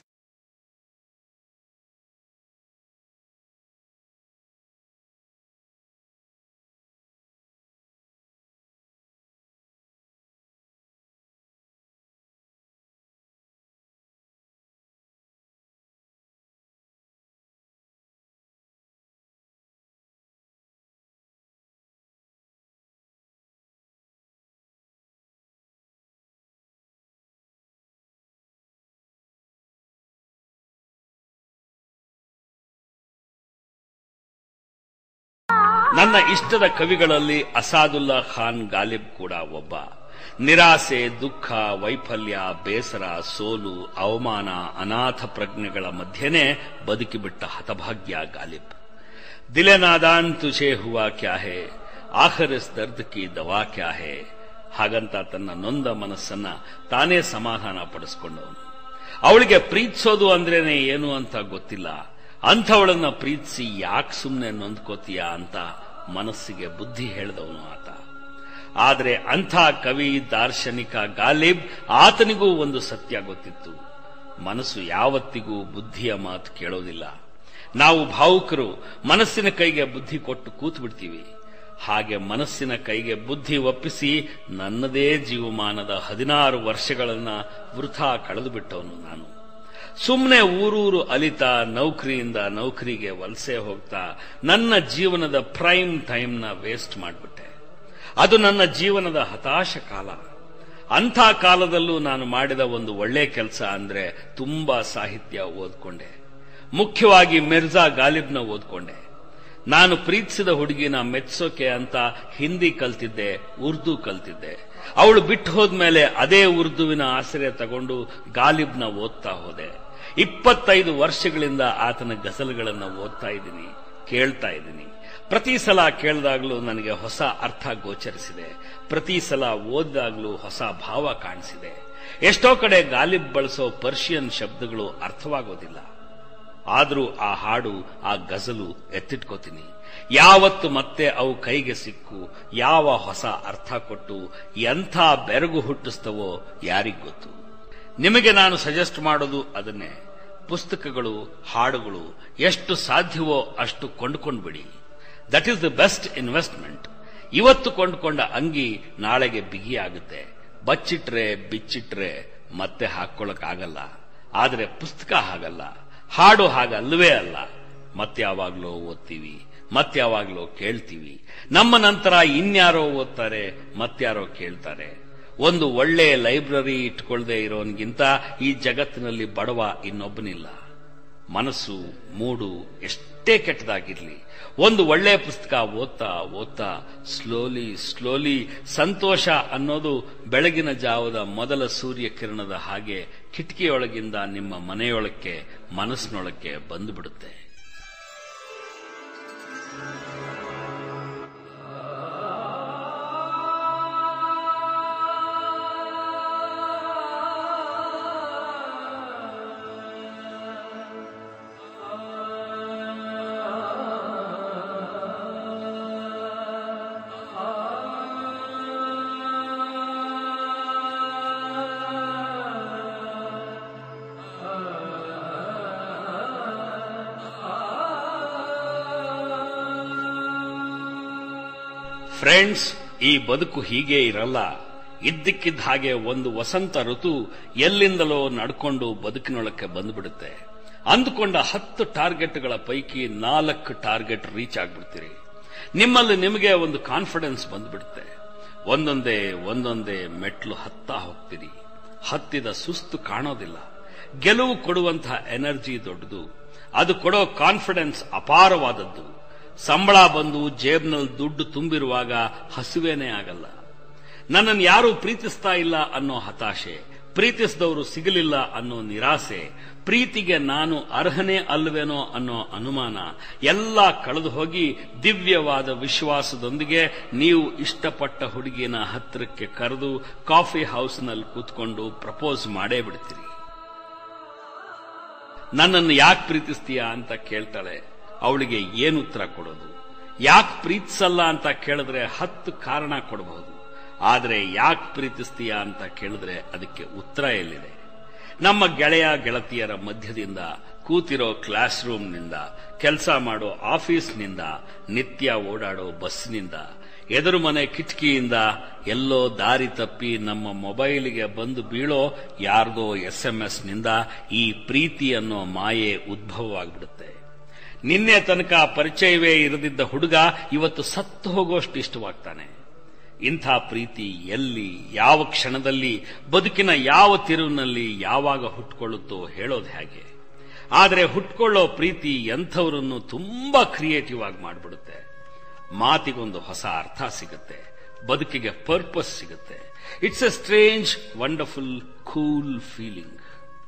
ನನ್ನ ಇಷ್ಟದ ಕವಿಗಳಲ್ಲಿ ಅಸಾದುಲ್ಲಾ ಖಾನ್ ಗಾಲಿಬ್ ಕೂಡ ಒಬ್ಬ. ನಿರಾಸೆ, ದುಃಖ, ವೈಫಲ್ಯ, ಬೇಸರ, ಸೋಲು, ಅವಮಾನ, ಅನಾಥ ಪ್ರಜ್ಞೆಗಳ ಮಧ್ಯೆನೇ ಬದುಕಿಬಿಟ್ಟ ಹತಭಾಗ್ಯ ಗಾಲಿಬ್. ದಿಲೆ ನಾದಾನ್ ತುಜೆ ಹುವಾ ಕ್ಯಾ ಹೇ, ಆಖರ್ ಇಸ್ ದರ್ದ್ ಕಿ ದವಾ ಕ್ಯಾ ಹೇ ಹಾಗಂತ ತನ್ನ ನೊಂದ ಮನಸ್ಸನ್ನ ತಾನೇ ಸಮಾಧಾನ ಪಡಿಸಿಕೊಂಡವನು. ಅವಳಿಗೆ ಪ್ರೀತಿಸೋದು ಅಂದ್ರೇನೆ ಏನು ಅಂತ ಗೊತ್ತಿಲ್ಲ. ಅಂಥವಳನ್ನ ಪ್ರೀತಿಸಿ ಯಾಕೆ ಸುಮ್ಮನೆ ನೊಂದ್ಕೋತೀಯ ಅಂತ ಮನಸ್ಸಿಗೆ ಬುದ್ಧಿ ಹೇಳಿದವನು ಆತ. ಆದರೆ ಅಂಥ ಕವಿ, ದಾರ್ಶನಿಕ ಗಾಲಿಬ್, ಆತನಿಗೂ ಒಂದು ಸತ್ಯ ಗೊತ್ತಿತ್ತು. ಮನಸ್ಸು ಯಾವತ್ತಿಗೂ ಬುದ್ಧಿಯ ಮಾತು ಕೇಳೋದಿಲ್ಲ. ನಾವು ಭಾವುಕರು ಮನಸ್ಸಿನ ಕೈಗೆ ಬುದ್ಧಿ ಕೊಟ್ಟು ಕೂತು ಬಿಡ್ತೀವಿ. ಹಾಗೆ ಮನಸ್ಸಿನ ಕೈಗೆ ಬುದ್ಧಿ ಒಪ್ಪಿಸಿ ನನ್ನದೇ ಜೀವಮಾನದ 16 ವರ್ಷಗಳನ್ನ ವೃಥಾ ಕಳೆದು ಬಿಟ್ಟವನು ನಾನು. ಸುಮ್ಮನೆ ಊರೂರು ಅಲಿತಾ, ನೌಕರಿಯಿಂದ ನೌಕರಿಗೆ ವಲಸೆ ಹೋಗ್ತಾ ನನ್ನ ಜೀವನದ ಪ್ರೈಮ್ ಟೈಮ್ನ ವೇಸ್ಟ್ ಮಾಡಿಬಿಟ್ಟೆ. ಅದು ನನ್ನ ಜೀವನದ ಹತಾಶ ಕಾಲ. ಅಂಥ ಕಾಲದಲ್ಲೂ ನಾನು ಮಾಡಿದ ಒಂದು ಒಳ್ಳೆ ಕೆಲಸ ಅಂದ್ರೆ ತುಂಬಾ ಸಾಹಿತ್ಯ ಓದ್ಕೊಂಡೆ. ಮುಖ್ಯವಾಗಿ ಮಿರ್ಜಾ ಗಾಲಿಬ್ನ ಓದ್ಕೊಂಡೆ. ನಾನು ಪ್ರೀತಿಸಿದ ಹುಡುಗಿನ ಮೆಚ್ಚೋಕೆ ಅಂತ ಹಿಂದಿ ಕಲ್ತಿದ್ದೆ, ಉರ್ದು ಕಲ್ತಿದ್ದೆ. ಅವಳು ಬಿಟ್ಟು ಹೋದ್ಮೇಲೆ ಅದೇ ಉರ್ದುವಿನ ಆಶ್ರಯ ತಗೊಂಡು ಗಾಲಿಬ್ನ ಓದ್ತಾ ಹೋದೆ. 25 ವರ್ಷಗಳಿಂದ ಆತನ ಗಜಲ್ಗಳನ್ನು ಓದ್ತಾ ಇದ್ದೀನಿ, ಕೇಳ್ತಾ ಇದ್ದೀನಿ. ಪ್ರತಿ ಸಲ ಕೇಳಿದಾಗಲೂ ನನಗೆ ಹೊಸ ಅರ್ಥ ಗೋಚರಿಸಿದೆ. ಪ್ರತಿ ಸಲ ಓದಿದಾಗಲೂ ಹೊಸ ಭಾವ ಕಾಣಿಸಿದೆ. ಎಷ್ಟೋ ಕಡೆ ಗಾಲಿಬ್ ಬಳಸೋ ಪರ್ಷಿಯನ್ ಶಬ್ದಗಳು ಅರ್ಥವಾಗೋದಿಲ್ಲ. ಆದರೂ ಆ ಹಾಡು, ಆ ಗಜಲು ಎತ್ತಿಟ್ಕೋತೀನಿ. ಯಾವತ್ತು ಮತ್ತೆ ಅವು ಕೈಗೆ ಸಿಕ್ಕು ಯಾವ ಹೊಸ ಅರ್ಥ ಕೊಟ್ಟು ಎಂಥ ಬೆರಗು ಹುಟ್ಟಿಸ್ತವೋ ಯಾರಿಗ್ ಗೊತ್ತು. ನಿಮಗೆ ನಾನು ಸಜೆಸ್ಟ್ ಮಾಡೋದು ಅದನ್ನೇ. ಪುಸ್ತಕಗಳು, ಹಾಡುಗಳು ಎಷ್ಟು ಸಾಧ್ಯವೋ ಅಷ್ಟು ಕೊಂಡುಕೊಂಡ್ಬಿಡಿ. That is the best investment. ಇವತ್ತು ಕೊಂಡುಕೊಂಡ ಅಂಗಿ ನಾಳೆಗೆ ಬಿಗಿಯಾಗುತ್ತೆ. ಬಚ್ಚಿಟ್ರೆ ಬಿಚ್ಚಿಟ್ರೆ ಮತ್ತೆ ಹಾಕೊಳ್ಳಕ್ಕಾಗಲ್ಲ. ಆದರೆ ಪುಸ್ತಕ ಹಾಗಲ್ಲ, ಹಾಡು ಹಾಗಲ್ವೇ ಅಲ್ಲ. ಮತ್ಯಾವಾಗ್ಲೋ ಓದ್ತೀವಿ, ಮತ್ಯಾವಾಗ್ಲೋ ಕೇಳ್ತೀವಿ. ನಮ್ಮ ನಂತರ ಇನ್ಯಾರೋ ಓದ್ತಾರೆ, ಮತ್ಯಾರೋ ಕೇಳ್ತಾರೆ. ಒಂದು ಒಳ್ಳೆ ಲೈಬ್ರರಿ ಇಟ್ಕೊಳ್ಳದೆ ಇರೋನ್ಗಿಂತ ಈ ಜಗತ್ತಿನಲ್ಲಿ ಬಡವ ಇನ್ನೊಬ್ಬನಿಲ್ಲ. ಮನಸ್ಸು, ಮೂಡು ಎಷ್ಟೇ ಕೆಟ್ಟದಾಗಿರ್ಲಿ, ಒಂದು ಒಳ್ಳೆ ಪುಸ್ತಕ ಓದ್ತಾ ಓದ್ತಾ ಸ್ಲೋಲಿ ಸಂತೋಷ ಅನ್ನೋದು ಬೆಳಗಿನ ಜಾವದ ಮೊದಲ ಸೂರ್ಯ ಕಿರಣದ ಹಾಗೆ ಕಿಟಕಿಯೊಳಗಿಂದ ನಿಮ್ಮ ಮನೆಯೊಳಕ್ಕೆ, ಮನಸ್ಸಿನೊಳಕ್ಕೆ ಬಂದುಬಿಡುತ್ತೆ. ಫ್ರೆಂಡ್ಸ್, ಈ ಬದುಕು ಹೀಗೆ ಇರಲ್ಲ. ಇದ್ದಕ್ಕಿದ್ದ ಹಾಗೆ ಒಂದು ವಸಂತ ಋತು ಎಲ್ಲಿಂದಲೋ ನಡ್ಕೊಂಡು ಬದುಕಿನೊಳಕ್ಕೆ ಬಂದ್ಬಿಡುತ್ತೆ. ಅಂದುಕೊಂಡ 10 ಟಾರ್ಗೆಟ್ಗಳ ಪೈಕಿ 4 ಟಾರ್ಗೆಟ್ ರೀಚ್ ಆಗ್ಬಿಡ್ತೀರಿ. ನಿಮ್ಮಲ್ಲಿ ನಿಮಗೆ ಒಂದು ಕಾನ್ಫಿಡೆನ್ಸ್ ಬಂದ್ಬಿಡುತ್ತೆ. ಒಂದೊಂದೇ ಮೆಟ್ಲು ಹತ್ತಾ ಹೋಗ್ತೀರಿ. ಹತ್ತಿದ ಸುಸ್ತು ಕಾಣೋದಿಲ್ಲ. ಗೆಲುವು ಕೊಡುವಂತಹ ಎನರ್ಜಿ ದೊಡ್ಡದು. ಅದು ಕೊಡೋ ಕಾನ್ಫಿಡೆನ್ಸ್ ಅಪಾರವಾದದ್ದು. ಸಂಬಳ ಬಂದು ಜೇಬ್ನಲ್ಲಿ ದುಡ್ಡು ತುಂಬಿರುವಾಗ ಹಸುವೇನೇ ಆಗಲ್ಲ. ನನ್ನನ್ನು ಯಾರೂ ಪ್ರೀತಿಸ್ತಾ ಇಲ್ಲ ಅನ್ನೋ ಹತಾಶೆ, ಪ್ರೀತಿಸಿದವರು ಸಿಗಲಿಲ್ಲ ಅನ್ನೋ ನಿರಾಸೆ, ಪ್ರೀತಿಗೆ ನಾನು ಅರ್ಹನೇ ಅಲ್ವೇನೋ ಅನ್ನೋ ಅನುಮಾನ ಎಲ್ಲ ಕಳೆದು ಹೋಗಿ ದಿವ್ಯವಾದ ವಿಶ್ವಾಸದೊಂದಿಗೆ ನೀವು ಇಷ್ಟಪಟ್ಟ ಹುಡುಗಿನ ಹತ್ತಿರಕ್ಕೆ ಕರೆದು ಕಾಫಿ ಹೌಸ್ನಲ್ಲಿ ಕೂತ್ಕೊಂಡು ಪ್ರಪೋಸ್ ಮಾಡೇ ಬಿಡ್ತೀರಿ. ನನ್ನನ್ನು ಯಾಕೆ ಪ್ರೀತಿಸ್ತೀಯಾ ಅಂತ ಕೇಳ್ತಾಳೆ. ಅವಳಿಗೆ ಏನು ಉತ್ತರ ಕೊಡೋದು? ಯಾಕೆ ಪ್ರೀತಿಸಲ್ಲ ಅಂತ ಕೇಳಿದ್ರೆ 10 ಕಾರಣ ಕೊಡಬಹುದು. ಆದರೆ ಯಾಕೆ ಪ್ರೀತಿಸ್ತೀಯಾ ಅಂತ ಕೇಳಿದ್ರೆ ಅದಕ್ಕೆ ಉತ್ತರ ಎಲ್ಲಿದೆ? ನಮ್ಮ ಗೆಳೆಯ ಗೆಳತಿಯರ ಮಧ್ಯದಿಂದ, ಕೂತಿರೋ ಕ್ಲಾಸ್ ರೂಮ್ನಿಂದ, ಕೆಲಸ ಮಾಡೋ ಆಫೀಸ್ನಿಂದ, ನಿತ್ಯ ಓಡಾಡೋ ಬಸ್ನಿಂದ, ಎದುರು ಮನೆ ಕಿಟಕಿಯಿಂದ, ಎಲ್ಲೋ ದಾರಿ ತಪ್ಪಿ ನಮ್ಮ ಮೊಬೈಲಿಗೆ ಬಂದು ಬೀಳೋ ಯಾರ್ದೋ SMS ನಿಂದ ಈ ಪ್ರೀತಿ ಅನ್ನೋ ಮಾಯೆ ಉದ್ಭವವಾಗಿಬಿಡುತ್ತೆ. ನಿನ್ನೆ ತನಕ ಪರಿಚಯವೇ ಇರದಿದ್ದ ಹುಡುಗ ಇವತ್ತು ಸತ್ತು ಹೋಗೋಷ್ಟು ಇಷ್ಟವಾಗ್ತಾನೆ. ಇಂಥ ಪ್ರೀತಿ ಎಲ್ಲಿ, ಯಾವ ಕ್ಷಣದಲ್ಲಿ, ಬದುಕಿನ ಯಾವ ತಿರುವಿನಲ್ಲಿ ಯಾವಾಗ ಹುಟ್ಕೊಳ್ಳುತ್ತೋ ಹೇಳೋದು ಹೇಗೆ? ಆದರೆ ಹುಟ್ಕೊಳ್ಳೋ ಪ್ರೀತಿ ಎಂಥವರನ್ನು ತುಂಬಾ ಕ್ರಿಯೇಟಿವ್ ಆಗಿ ಮಾಡಿಬಿಡುತ್ತೆ. ಮಾತಿಗೊಂದು ಹೊಸ ಅರ್ಥ ಸಿಗುತ್ತೆ, ಬದುಕಿಗೆ ಪರ್ಪಸ್ ಸಿಗುತ್ತೆ. It's a strange, wonderful, cool feeling.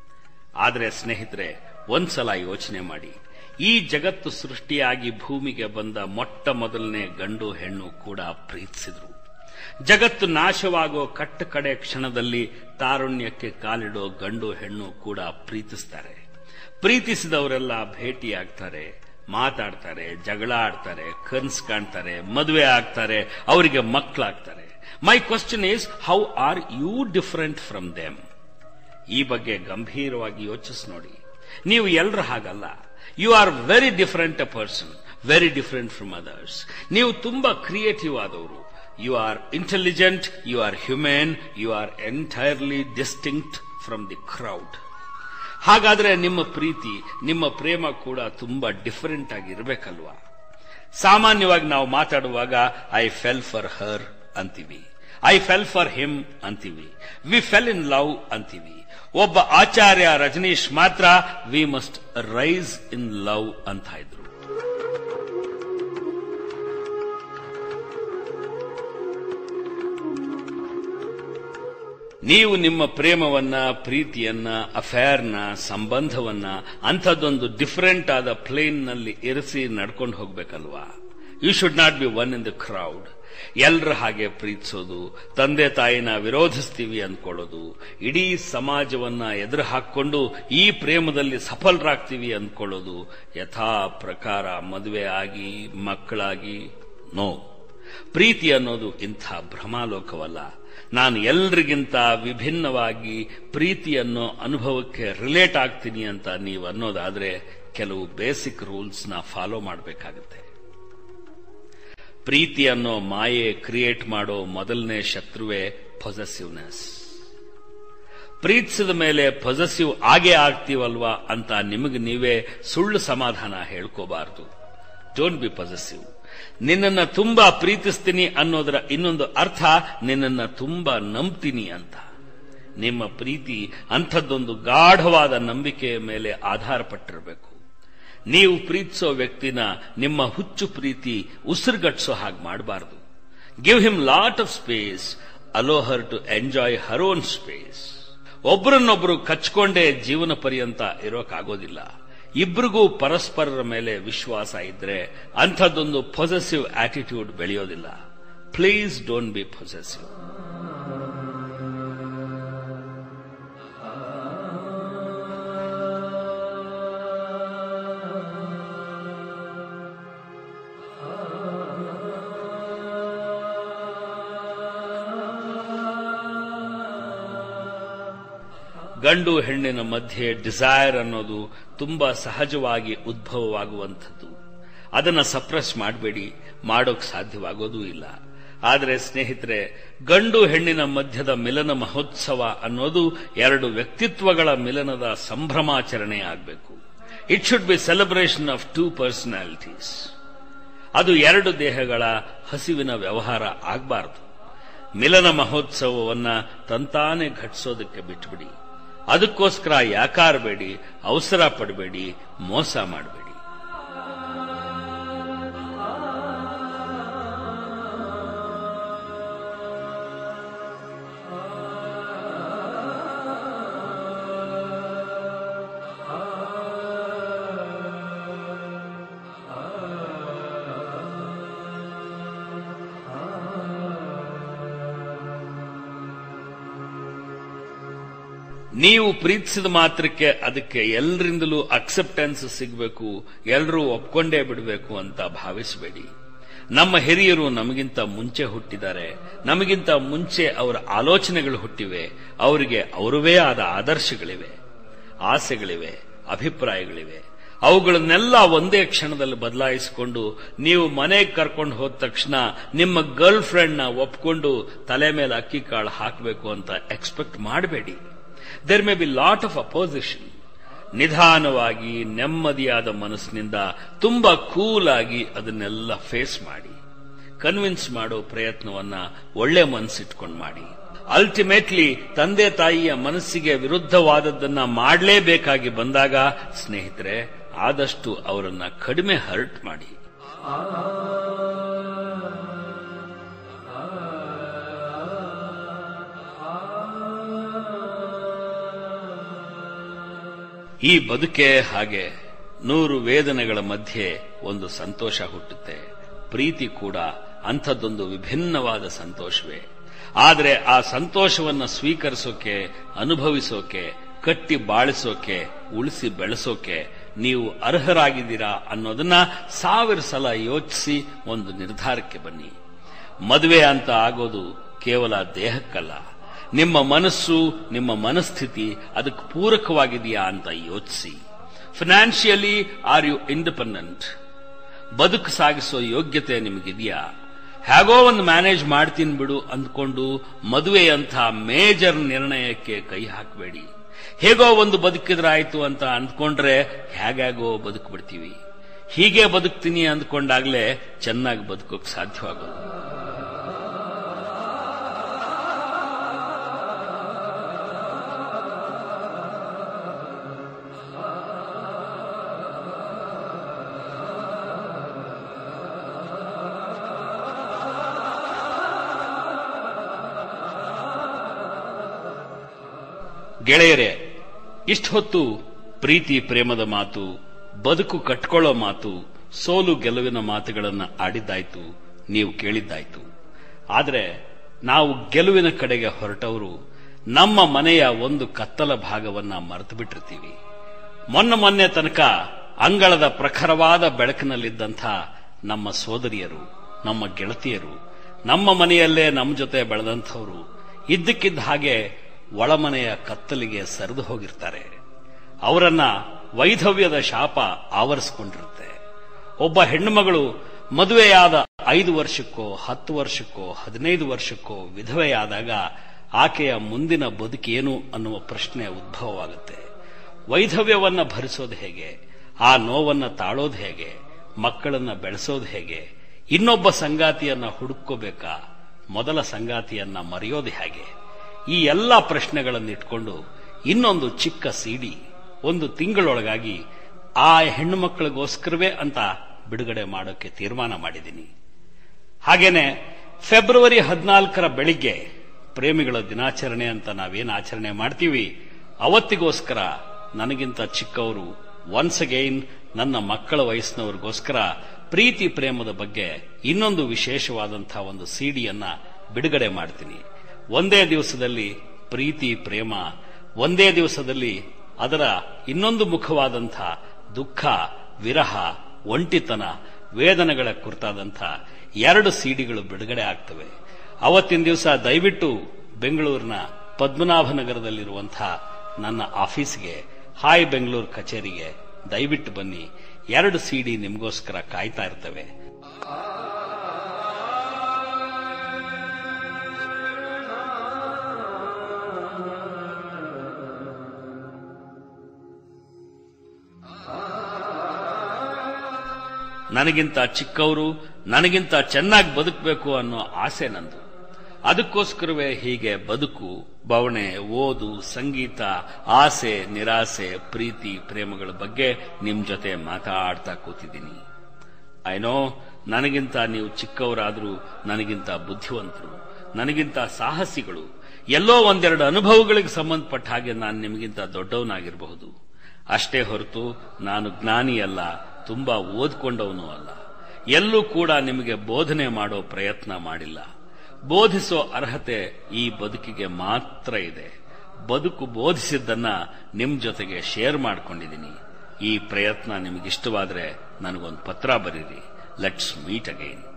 ಆದರೆ ಸ್ನೇಹಿತರೆ, ಒಂದ್ಸಲ ಯೋಚನೆ ಮಾಡಿ, ಈ ಜಗತ್ತು ಸೃಷ್ಟಿಯಾಗಿ ಭೂಮಿಗೆ ಬಂದ ಮೊಟ್ಟ ಮೊದಲನೇ ಗಂಡು ಹೆಣ್ಣು ಕೂಡ ಪ್ರೀತಿಸಿದ್ರು. ಜಗತ್ತು ನಾಶವಾಗೋ ಕಡೆ ಕ್ಷಣದಲ್ಲಿ ತಾರುಣ್ಯಕ್ಕೆ ಕಾಲಿಡೋ ಗಂಡು ಹೆಣ್ಣು ಕೂಡ ಪ್ರೀತಿಸ್ತಾರೆ. ಪ್ರೀತಿಸಿದವರೆಲ್ಲ ಭೇಟಿಯಾಗ್ತಾರೆ, ಮಾತಾಡ್ತಾರೆ, ಜಗಳ ಆಡ್ತಾರೆ, ಕನ್ಸು ಕಾಣ್ತಾರೆ, ಮದುವೆ ಆಗ್ತಾರೆ, ಅವರಿಗೆ ಮಕ್ಕಳಾಗ್ತಾರೆ. My question is, how are you different from them? ಈ ಬಗ್ಗೆ ಗಂಭೀರವಾಗಿ ಯೋಚಿಸಿ ನೋಡಿ. ನೀವು ಎಲ್ಲರ ಹಾಗಲ್ಲ. You are very different a person, very different from others. ನೀವು ತುಂಬಾ ಕ್ರಿಯೇಟಿವ್ ಆದವರು. You are intelligent, you are human, you are entirely distinct from the crowd. ಹಾಗಾದ್ರೆ ನಿಮ್ಮ ಪ್ರೀತಿ, ನಿಮ್ಮ ಪ್ರೇಮ ಕೂಡ ತುಂಬಾ ಡಿಫರೆಂಟ್ ಆಗಿರ್ಬೇಕಲ್ವಾ? ಸಾಮಾನ್ಯವಾಗಿ ನಾವು ಮಾತಾಡುವಾಗ ಐ ಫೆಲ್ ಫಾರ್ ಹರ್ ಅಂತೀವಿ, ಐ ಫೆಲ್ ಫಾರ್ ಹಿಮ್ ಅಂತೀವಿ, ವಿ ಫೆಲ್ ಇನ್ ಲವ್ ಅಂತೀವಿ. ಒಬ್ಬ ಆಚಾರ್ಯ ರಜನೀಶ್ ಮಾತ್ರ we must rise in love ಅಂತ ಇದ್ರು. ನೀವು ನಿಮ್ಮ ಪ್ರೇಮವನ್ನ, ಪ್ರೀತಿಯನ್ನ, ಅಫೇರ್ನ, ಸಂಬಂಧವನ್ನ ಅಂಥದ್ದೊಂದು ಡಿಫರೆಂಟ್ ಆದ ಪ್ಲೇನ್ ನಲ್ಲಿ ಇರಿಸಿ ನಡ್ಕೊಂಡು ಹೋಗ್ಬೇಕಲ್ವಾ? You should not be one in the crowd. ಎಲ್ರ ಹಾಗೆ ಪ್ರೀತಿಸೋದು, ತಂದೆ ತಾಯಿನ ವಿರೋಧಿಸ್ತೀವಿ ಅಂದ್ಕೊಳ್ಳೋದು, ಇಡೀ ಸಮಾಜವನ್ನ ಎದುರು ಹಾಕೊಂಡು ಈ ಪ್ರೇಮದಲ್ಲಿ ಸಫಲರಾಗ್ತೀವಿ ಅಂದ್ಕೊಳ್ಳೋದು, ಯಥಾ ಪ್ರಕಾರ ಮದುವೆ ಆಗಿ ಮಕ್ಕಳಾಗಿ ನೋ. ಪ್ರೀತಿ ಅನ್ನೋದು ಇಂಥ ಭ್ರಮಾಲೋಕವಲ್ಲ. ನಾನು ಎಲ್ರಿಗಿಂತ ವಿಭಿನ್ನವಾಗಿ ಪ್ರೀತಿ ಅನ್ನೋ ಅನುಭವಕ್ಕೆ ರಿಲೇಟ್ ಆಗ್ತೀನಿ ಅಂತ ನೀವು ಅನ್ನೋದಾದ್ರೆ ಕೆಲವು ಬೇಸಿಕ್ ರೂಲ್ಸ್ನ ಫಾಲೋ ಮಾಡಬೇಕಾಗುತ್ತೆ. ಪ್ರೀತಿ ಅನ್ನೋ ಮಾಯೆ ಕ್ರಿಯೇಟ್ ಮಾಡೋ ಮೊದಲನೇ ಶತ್ರುವೇ ಪೊಸೆಸಿವ್ನೆಸ್. ಪ್ರೀತಿಸಿದ ಮೇಲೆ ಪೊಸೆಸಿವ್ ಆಗೇ ಆಗ್ತೀವಲ್ವಾ ಅಂತ ನಿಮಗೆ ನೀವೇ ಸುಳ್ಳು ಸಮಾಧಾನ ಹೇಳ್ಕೋಬಾರದು. Don't be possessive. ನಿನ್ನನ್ನ ತುಂಬಾ ಪ್ರೀತಿಸ್ತೀನಿ ಅನ್ನೋದರ ಇನ್ನೊಂದು ಅರ್ಥ ನಿನ್ನನ್ನ ತುಂಬಾ ನಂಬ್ತೀನಿ ಅಂತ. ನಿಮ್ಮ ಪ್ರೀತಿ ಅಂಥದ್ದೊಂದು ಗಾಢವಾದ ನಂಬಿಕೆಯ ಮೇಲೆ ಆಧಾರಪಟ್ಟಿರಬೇಕು. ನೀವು ಪ್ರೀತಿಸೋ ವ್ಯಕ್ತಿನ ನಿಮ್ಮ ಹುಚ್ಚು ಪ್ರೀತಿ ಉಸಿರುಗಟ್ಟಿಸೋ ಹಾಗೆ ಮಾಡಬಾರದು. Give him lot of space, allow her to enjoy her own space. ಒಬ್ಬರನ್ನೊಬ್ಬರು ಕಚ್ಕೊಂಡೇ ಜೀವನ ಪರ್ಯಂತ ಇರೋಕ್ಕಾಗೋದಿಲ್ಲ. ಇಬ್ಬರಿಗೂ ಪರಸ್ಪರರ ಮೇಲೆ ವಿಶ್ವಾಸ ಇದ್ರೆ ಅಂಥದ್ದೊಂದು ಪೊಸೆಸಿವ್ ಆಟಿಟ್ಯೂಡ್ ಬೆಳೆಯೋದಿಲ್ಲ. Please don't be possessive. ಗಂಡು ಹೆಣ್ಣಿನ ಮಧ್ಯೆ ಡಿಸೈರ್ ಅನ್ನೋದು ತುಂಬಾ ಸಹಜವಾಗಿ ಉದ್ಭವವಾಗುವಂಥದ್ದು. ಅದನ್ನ ಸಪ್ರೆಸ್ ಮಾಡಬೇಡಿ, ಮಾಡೋಕ್ ಸಾಧ್ಯವಾಗೋದೂ ಇಲ್ಲ. ಆದರೆ ಸ್ನೇಹಿತರೆ, ಗಂಡು ಹೆಣ್ಣಿನ ಮಧ್ಯದ ಮಿಲನ ಮಹೋತ್ಸವ ಅನ್ನೋದು ಎರಡು ವ್ಯಕ್ತಿತ್ವಗಳ ಮಿಲನದ ಸಂಭ್ರಮಾಚರಣೆ ಆಗಬೇಕು. It should be celebration of two personalities. ಅದು ಎರಡು ದೇಹಗಳ ಹಸಿವಿನ ವ್ಯವಹಾರ ಆಗಬಾರದು. ಮಿಲನ ಮಹೋತ್ಸವವನ್ನ ತಂತಾನೆ ಘಟಿಸೋದಕ್ಕೆ ಬಿಟ್ಬಿಡಿ. ಅದಕ್ಕೋಸ್ಕರ ಯಾಕಾರಬೇಡಿ, ಅವಸರ ಪಡಬೇಡಿ, ಮೋಸ ಮಾಡಬೇಡಿ. ನೀವು ಪ್ರೀತಿಸಿದ ಮಾತ್ರಕ್ಕೆ ಅದಕ್ಕೆ ಎಲ್ಲರಿಂದಲೂ ಅಕ್ಸೆಪ್ಟೆನ್ಸ್ ಸಿಗಬೇಕು, ಎಲ್ಲರೂ ಒಪ್ಕೊಂಡೇ ಬಿಡಬೇಕು ಅಂತ ಭಾವಿಸಬೇಡಿ. ನಮ್ಮ ಹಿರಿಯರು ನಮಗಿಂತ ಮುಂಚೆ ಹುಟ್ಟಿದ್ದಾರೆ. ನಮಗಿಂತ ಮುಂಚೆ ಅವರ ಆಲೋಚನೆಗಳು ಹುಟ್ಟಿವೆ. ಅವರಿಗೆ ಅವರವೇ ಆದ ಆದರ್ಶಗಳಿವೆ, ಆಸೆಗಳಿವೆ, ಅಭಿಪ್ರಾಯಗಳಿವೆ. ಅವುಗಳನ್ನೆಲ್ಲ ಒಂದೇ ಕ್ಷಣದಲ್ಲಿ ಬದಲಾಯಿಸಿಕೊಂಡು ನೀವು ಮನೆಗೆ ಕರ್ಕೊಂಡು ಹೋದ ತಕ್ಷಣ ನಿಮ್ಮ ಗರ್ಲ್ ಫ್ರೆಂಡ್ನ ಒಪ್ಕೊಂಡು ತಲೆ ಮೇಲೆ ಅಕ್ಕಿ ಕಾಳು ಹಾಕಬೇಕು ಅಂತ ಎಕ್ಸ್ಪೆಕ್ಟ್ ಮಾಡಬೇಡಿ. There may be lot of opposition. ನಿಧಾನವಾಗಿ ನೆಮ್ಮದಿಯಾದ ಮನಸ್ಸಿನಿಂದ ತುಂಬಾ ಕೂಲ್ ಆಗಿ ಅದನ್ನೆಲ್ಲ ಫೇಸ್ ಮಾಡಿ. ಕನ್ವಿನ್ಸ್ ಮಾಡೋ ಪ್ರಯತ್ನವನ್ನ ಒಳ್ಳೆ ಮನಸ್ಸಿಟ್ಕೊಂಡು ಮಾಡಿ. ಅಲ್ಟಿಮೇಟ್ಲಿ ತಂದೆ ತಾಯಿಯ ಮನಸ್ಸಿಗೆ ವಿರುದ್ಧವಾದದ್ದನ್ನ ಮಾಡಲೇಬೇಕಾಗಿ ಬಂದಾಗ ಸ್ನೇಹಿತರೆ, ಆದಷ್ಟು ಅವರನ್ನ ಕಡಿಮೆ ಹರ್ಟ್ ಮಾಡಿ. ಈ ಬದುಕೆ ಹಾಗೆ. 100 ವೇದನೆಗಳ ಮಧ್ಯೆ ಒಂದು ಸಂತೋಷ ಹುಟ್ಟುತ್ತೆ. ಪ್ರೀತಿ ಕೂಡ ಅಂಥದ್ದೊಂದು ವಿಭಿನ್ನವಾದ ಸಂತೋಷವೇ. ಆದರೆ ಆ ಸಂತೋಷವನ್ನು ಸ್ವೀಕರಿಸೋಕೆ, ಅನುಭವಿಸೋಕೆ, ಕಟ್ಟಿ ಬಾಳಿಸೋಕೆ, ಉಳಿಸಿ ಬೆಳೆಸೋಕೆ ನೀವು ಅರ್ಹರಾಗಿದ್ದೀರಾ ಅನ್ನೋದನ್ನ 1000 ಸಲ ಯೋಚಿಸಿ ಒಂದು ನಿರ್ಧಾರಕ್ಕೆ ಬನ್ನಿ. ಮದುವೆ ಅಂತ ಆಗೋದು ಕೇವಲ ದೇಹಕ್ಕಲ್ಲ, ನಿಮ್ಮ ಮನಸ್ಸು, ನಿಮ್ಮ ಮನಸ್ಥಿತಿ ಅದಕ್ಕೆ ಪೂರಕವಾಗಿದೆಯಾ ಅಂತ ಯೋಚಿಸಿ. Financially are you independent? ಬದುಕು ಸಾಗಿಸೋ ಯೋಗ್ಯತೆ ನಿಮಗಿದೆಯಾ? ಹೇಗೋ ಒಂದು ಮ್ಯಾನೇಜ್ ಮಾಡ್ತೀನಿ ಬಿಡು ಅಂದ್ಕೊಂಡು ಮದುವೆಯಂಥ ಮೇಜರ್ ನಿರ್ಣಯಕ್ಕೆ ಕೈ ಹಾಕಬೇಡಿ. ಹೇಗೋ ಒಂದು ಬದುಕಿದ್ರಾಯ್ತು ಅಂತ ಅಂದ್ಕೊಂಡ್ರೆ ಹೇಗೋ ಬದುಕ್ಬಿಡ್ತೀವಿ. ಹೀಗೆ ಬದುಕ್ತೀನಿ ಅಂದ್ಕೊಂಡಾಗ್ಲೇ ಚೆನ್ನಾಗಿ ಬದುಕೋಕ್ ಸಾಧ್ಯವಾಗೋದು. ಗೆಳೆಯರೇ, ಇಷ್ಟೊತ್ತು ಪ್ರೀತಿ ಪ್ರೇಮದ ಮಾತು, ಬದುಕು ಕಟ್ಕೊಳ್ಳೋ ಮಾತು, ಸೋಲು ಗೆಲುವಿನ ಮಾತುಗಳನ್ನು ಆಡಿದ್ದಾಯ್ತು, ನೀವು ಕೇಳಿದ್ದಾಯ್ತು. ಆದರೆ ನಾವು ಗೆಲುವಿನ ಕಡೆಗೆ ಹೊರಟವರು ನಮ್ಮ ಮನೆಯ ಒಂದು ಕತ್ತಲ ಭಾಗವನ್ನ ಮರೆತು ಬಿಟ್ಟಿರ್ತೀವಿ. ಮೊನ್ನೆ ತನಕ ಅಂಗಳದ ಪ್ರಖರವಾದ ಬೆಳಕಿನಲ್ಲಿದ್ದಂಥ ನಮ್ಮ ಸೋದರಿಯರು, ನಮ್ಮ ಗೆಳತಿಯರು, ನಮ್ಮ ಮನೆಯಲ್ಲೇ ನಮ್ಮ ಜೊತೆ ಬೆಳೆದಂಥವರು ಇದ್ದಕ್ಕಿದ್ದ ಹಾಗೆ ಒಳಮನೆಯ ಕತ್ತಲಿಗೆ ಸರಿದು ಹೋಗಿರ್ತಾರೆ. ಅವರನ್ನ ವೈಧವ್ಯದ ಶಾಪ ಆವರಿಸಿಕೊಂಡಿರುತ್ತೆ. ಒಬ್ಬ ಹೆಣ್ಣುಮಗಳು ಮದುವೆಯಾದ 5 ವರ್ಷಕ್ಕೋ 10 ವರ್ಷಕ್ಕೋ 15 ವರ್ಷಕ್ಕೋ ವಿಧವೆಯಾದಾಗ ಆಕೆಯ ಮುಂದಿನ ಬದುಕೇನು ಅನ್ನುವ ಪ್ರಶ್ನೆ ಉದ್ಭವವಾಗುತ್ತೆ. ವೈಧವ್ಯವನ್ನ ಭರಿಸೋದು ಹೇಗೆ, ಆ ನೋವನ್ನ ತಾಳೋದು ಹೇಗೆ, ಮಕ್ಕಳನ್ನ ಬೆಳೆಸೋದು ಹೇಗೆ, ಇನ್ನೊಬ್ಬ ಸಂಗಾತಿಯನ್ನ ಹುಡುಕೋಬೇಕಾ, ಮೊದಲ ಸಂಗಾತಿಯನ್ನ ಮರೆಯೋದು ಹೇಗೆ, ಈ ಎಲ್ಲ ಪ್ರಶ್ನೆಗಳನ್ನಿಟ್ಕೊಂಡು ಇನ್ನೊಂದು ಚಿಕ್ಕ ಸಿಡಿ 1 ತಿಂಗಳೊಳಗಾಗಿ ಆ ಹೆಣ್ಣು ಮಕ್ಕಳಿಗೋಸ್ಕರವೇ ಅಂತ ಬಿಡುಗಡೆ ಮಾಡೋಕೆ ತೀರ್ಮಾನ ಮಾಡಿದ್ದೀನಿ. ಹಾಗೇನೆ ಫೆಬ್ರವರಿ 14ರ ಬೆಳಿಗ್ಗೆ ಪ್ರೇಮಿಗಳ ದಿನಾಚರಣೆ ಅಂತ ನಾವೇನು ಆಚರಣೆ ಮಾಡ್ತೀವಿ, ಅವತ್ತಿಗೋಸ್ಕರ ನನಗಿಂತ ಚಿಕ್ಕವರು ಒನ್ಸ್ ಅಗೈನ್ ನನ್ನ ಮಕ್ಕಳ ವಯಸ್ಸಿನವರಿಗೋಸ್ಕರ ಪ್ರೀತಿ ಪ್ರೇಮದ ಬಗ್ಗೆ ಇನ್ನೊಂದು ವಿಶೇಷವಾದಂತಹ ಒಂದು ಸಿಡಿಯನ್ನ ಬಿಡುಗಡೆ ಮಾಡ್ತೀನಿ. ಒಂದೇ ದಿವಸದಲ್ಲಿ ಪ್ರೀತಿ ಪ್ರೇಮ, ಒಂದೇ ದಿವಸದಲ್ಲಿ ಅದರ ಇನ್ನೊಂದು ಮುಖವಾದಂಥ ದುಃಖ, ವಿರಹ, ಒಂಟಿತನ, ವೇದನೆಗಳ ಕುರಿತಾದಂಥ 2 ಸಿಡಿಗಳು ಬಿಡುಗಡೆ ಆಗ್ತವೆ. ಅವತ್ತಿನ ದಿವಸ ದಯವಿಟ್ಟು ಬೆಂಗಳೂರಿನ ಪದ್ಮನಾಭನಗರದಲ್ಲಿರುವಂತಹ ನನ್ನ ಆಫೀಸ್ಗೆ, ಹಾಯ್ ಬೆಂಗಳೂರು ಕಚೇರಿಗೆ ದಯವಿಟ್ಟು ಬನ್ನಿ. 2 ಸಿಡಿ ನಿಮಗೋಸ್ಕರ ಕಾಯ್ತಾ ಇರ್ತವೆ. ನನಗಿಂತ ಚಿಕ್ಕವರು, ನನಗಿಂತ ಚೆನ್ನಾಗಿ ಬದುಕಬೇಕು ಅನ್ನೋ ಆಸೆ ನಂದು. ಅದಕ್ಕೋಸ್ಕರವೇ ಹೀಗೆ ಬದುಕು, ಬವಣೆ, ಓದು, ಸಂಗೀತ, ಆಸೆ, ನಿರಾಸೆ, ಪ್ರೀತಿ ಪ್ರೇಮಗಳ ಬಗ್ಗೆ ನಿಮ್ ಜೊತೆ ಮಾತಾಡ್ತಾ ಕೂತಿದ್ದೀನಿ. ಐನೋ ನನಗಿಂತ ನೀವು ಚಿಕ್ಕವರಾದರೂ ನನಗಿಂತ ಬುದ್ಧಿವಂತರು, ನನಗಿಂತ ಸಾಹಸಿಗಳು, ಎಲ್ಲೋ ಒಂದೆರಡು ಅನುಭವಗಳಿಗೆ ಸಂಬಂಧಪಟ್ಟ ಹಾಗೆ ನಾನು ನಿಮಗಿಂತ ದೊಡ್ಡವನಾಗಿರಬಹುದು. ಅಷ್ಟೇ ಹೊರತು ನಾನು ಜ್ಞಾನಿಯಲ್ಲ, ತುಂಬಾ ಓದ್ಕೊಂಡವನೂ ಅಲ್ಲ. ಎಲ್ಲೂ ಕೂಡ ನಿಮಗೆ ಬೋಧನೆ ಮಾಡೋ ಪ್ರಯತ್ನ ಮಾಡಿಲ್ಲ. ಬೋಧಿಸೋ ಅರ್ಹತೆ ಈ ಬದುಕಿಗೆ ಮಾತ್ರ ಇದೆ. ಬದುಕು ಬೋಧಿಸಿದ್ದನ್ನ ನಿಮ್ ಜೊತೆಗೆ ಶೇರ್ ಮಾಡ್ಕೊಂಡಿದ್ದೀನಿ. ಈ ಪ್ರಯತ್ನ ನಿಮಗಿಷ್ಟವಾದ್ರೆ ನನಗೊಂದು ಪತ್ರ ಬರೀರಿ. Let's meet again.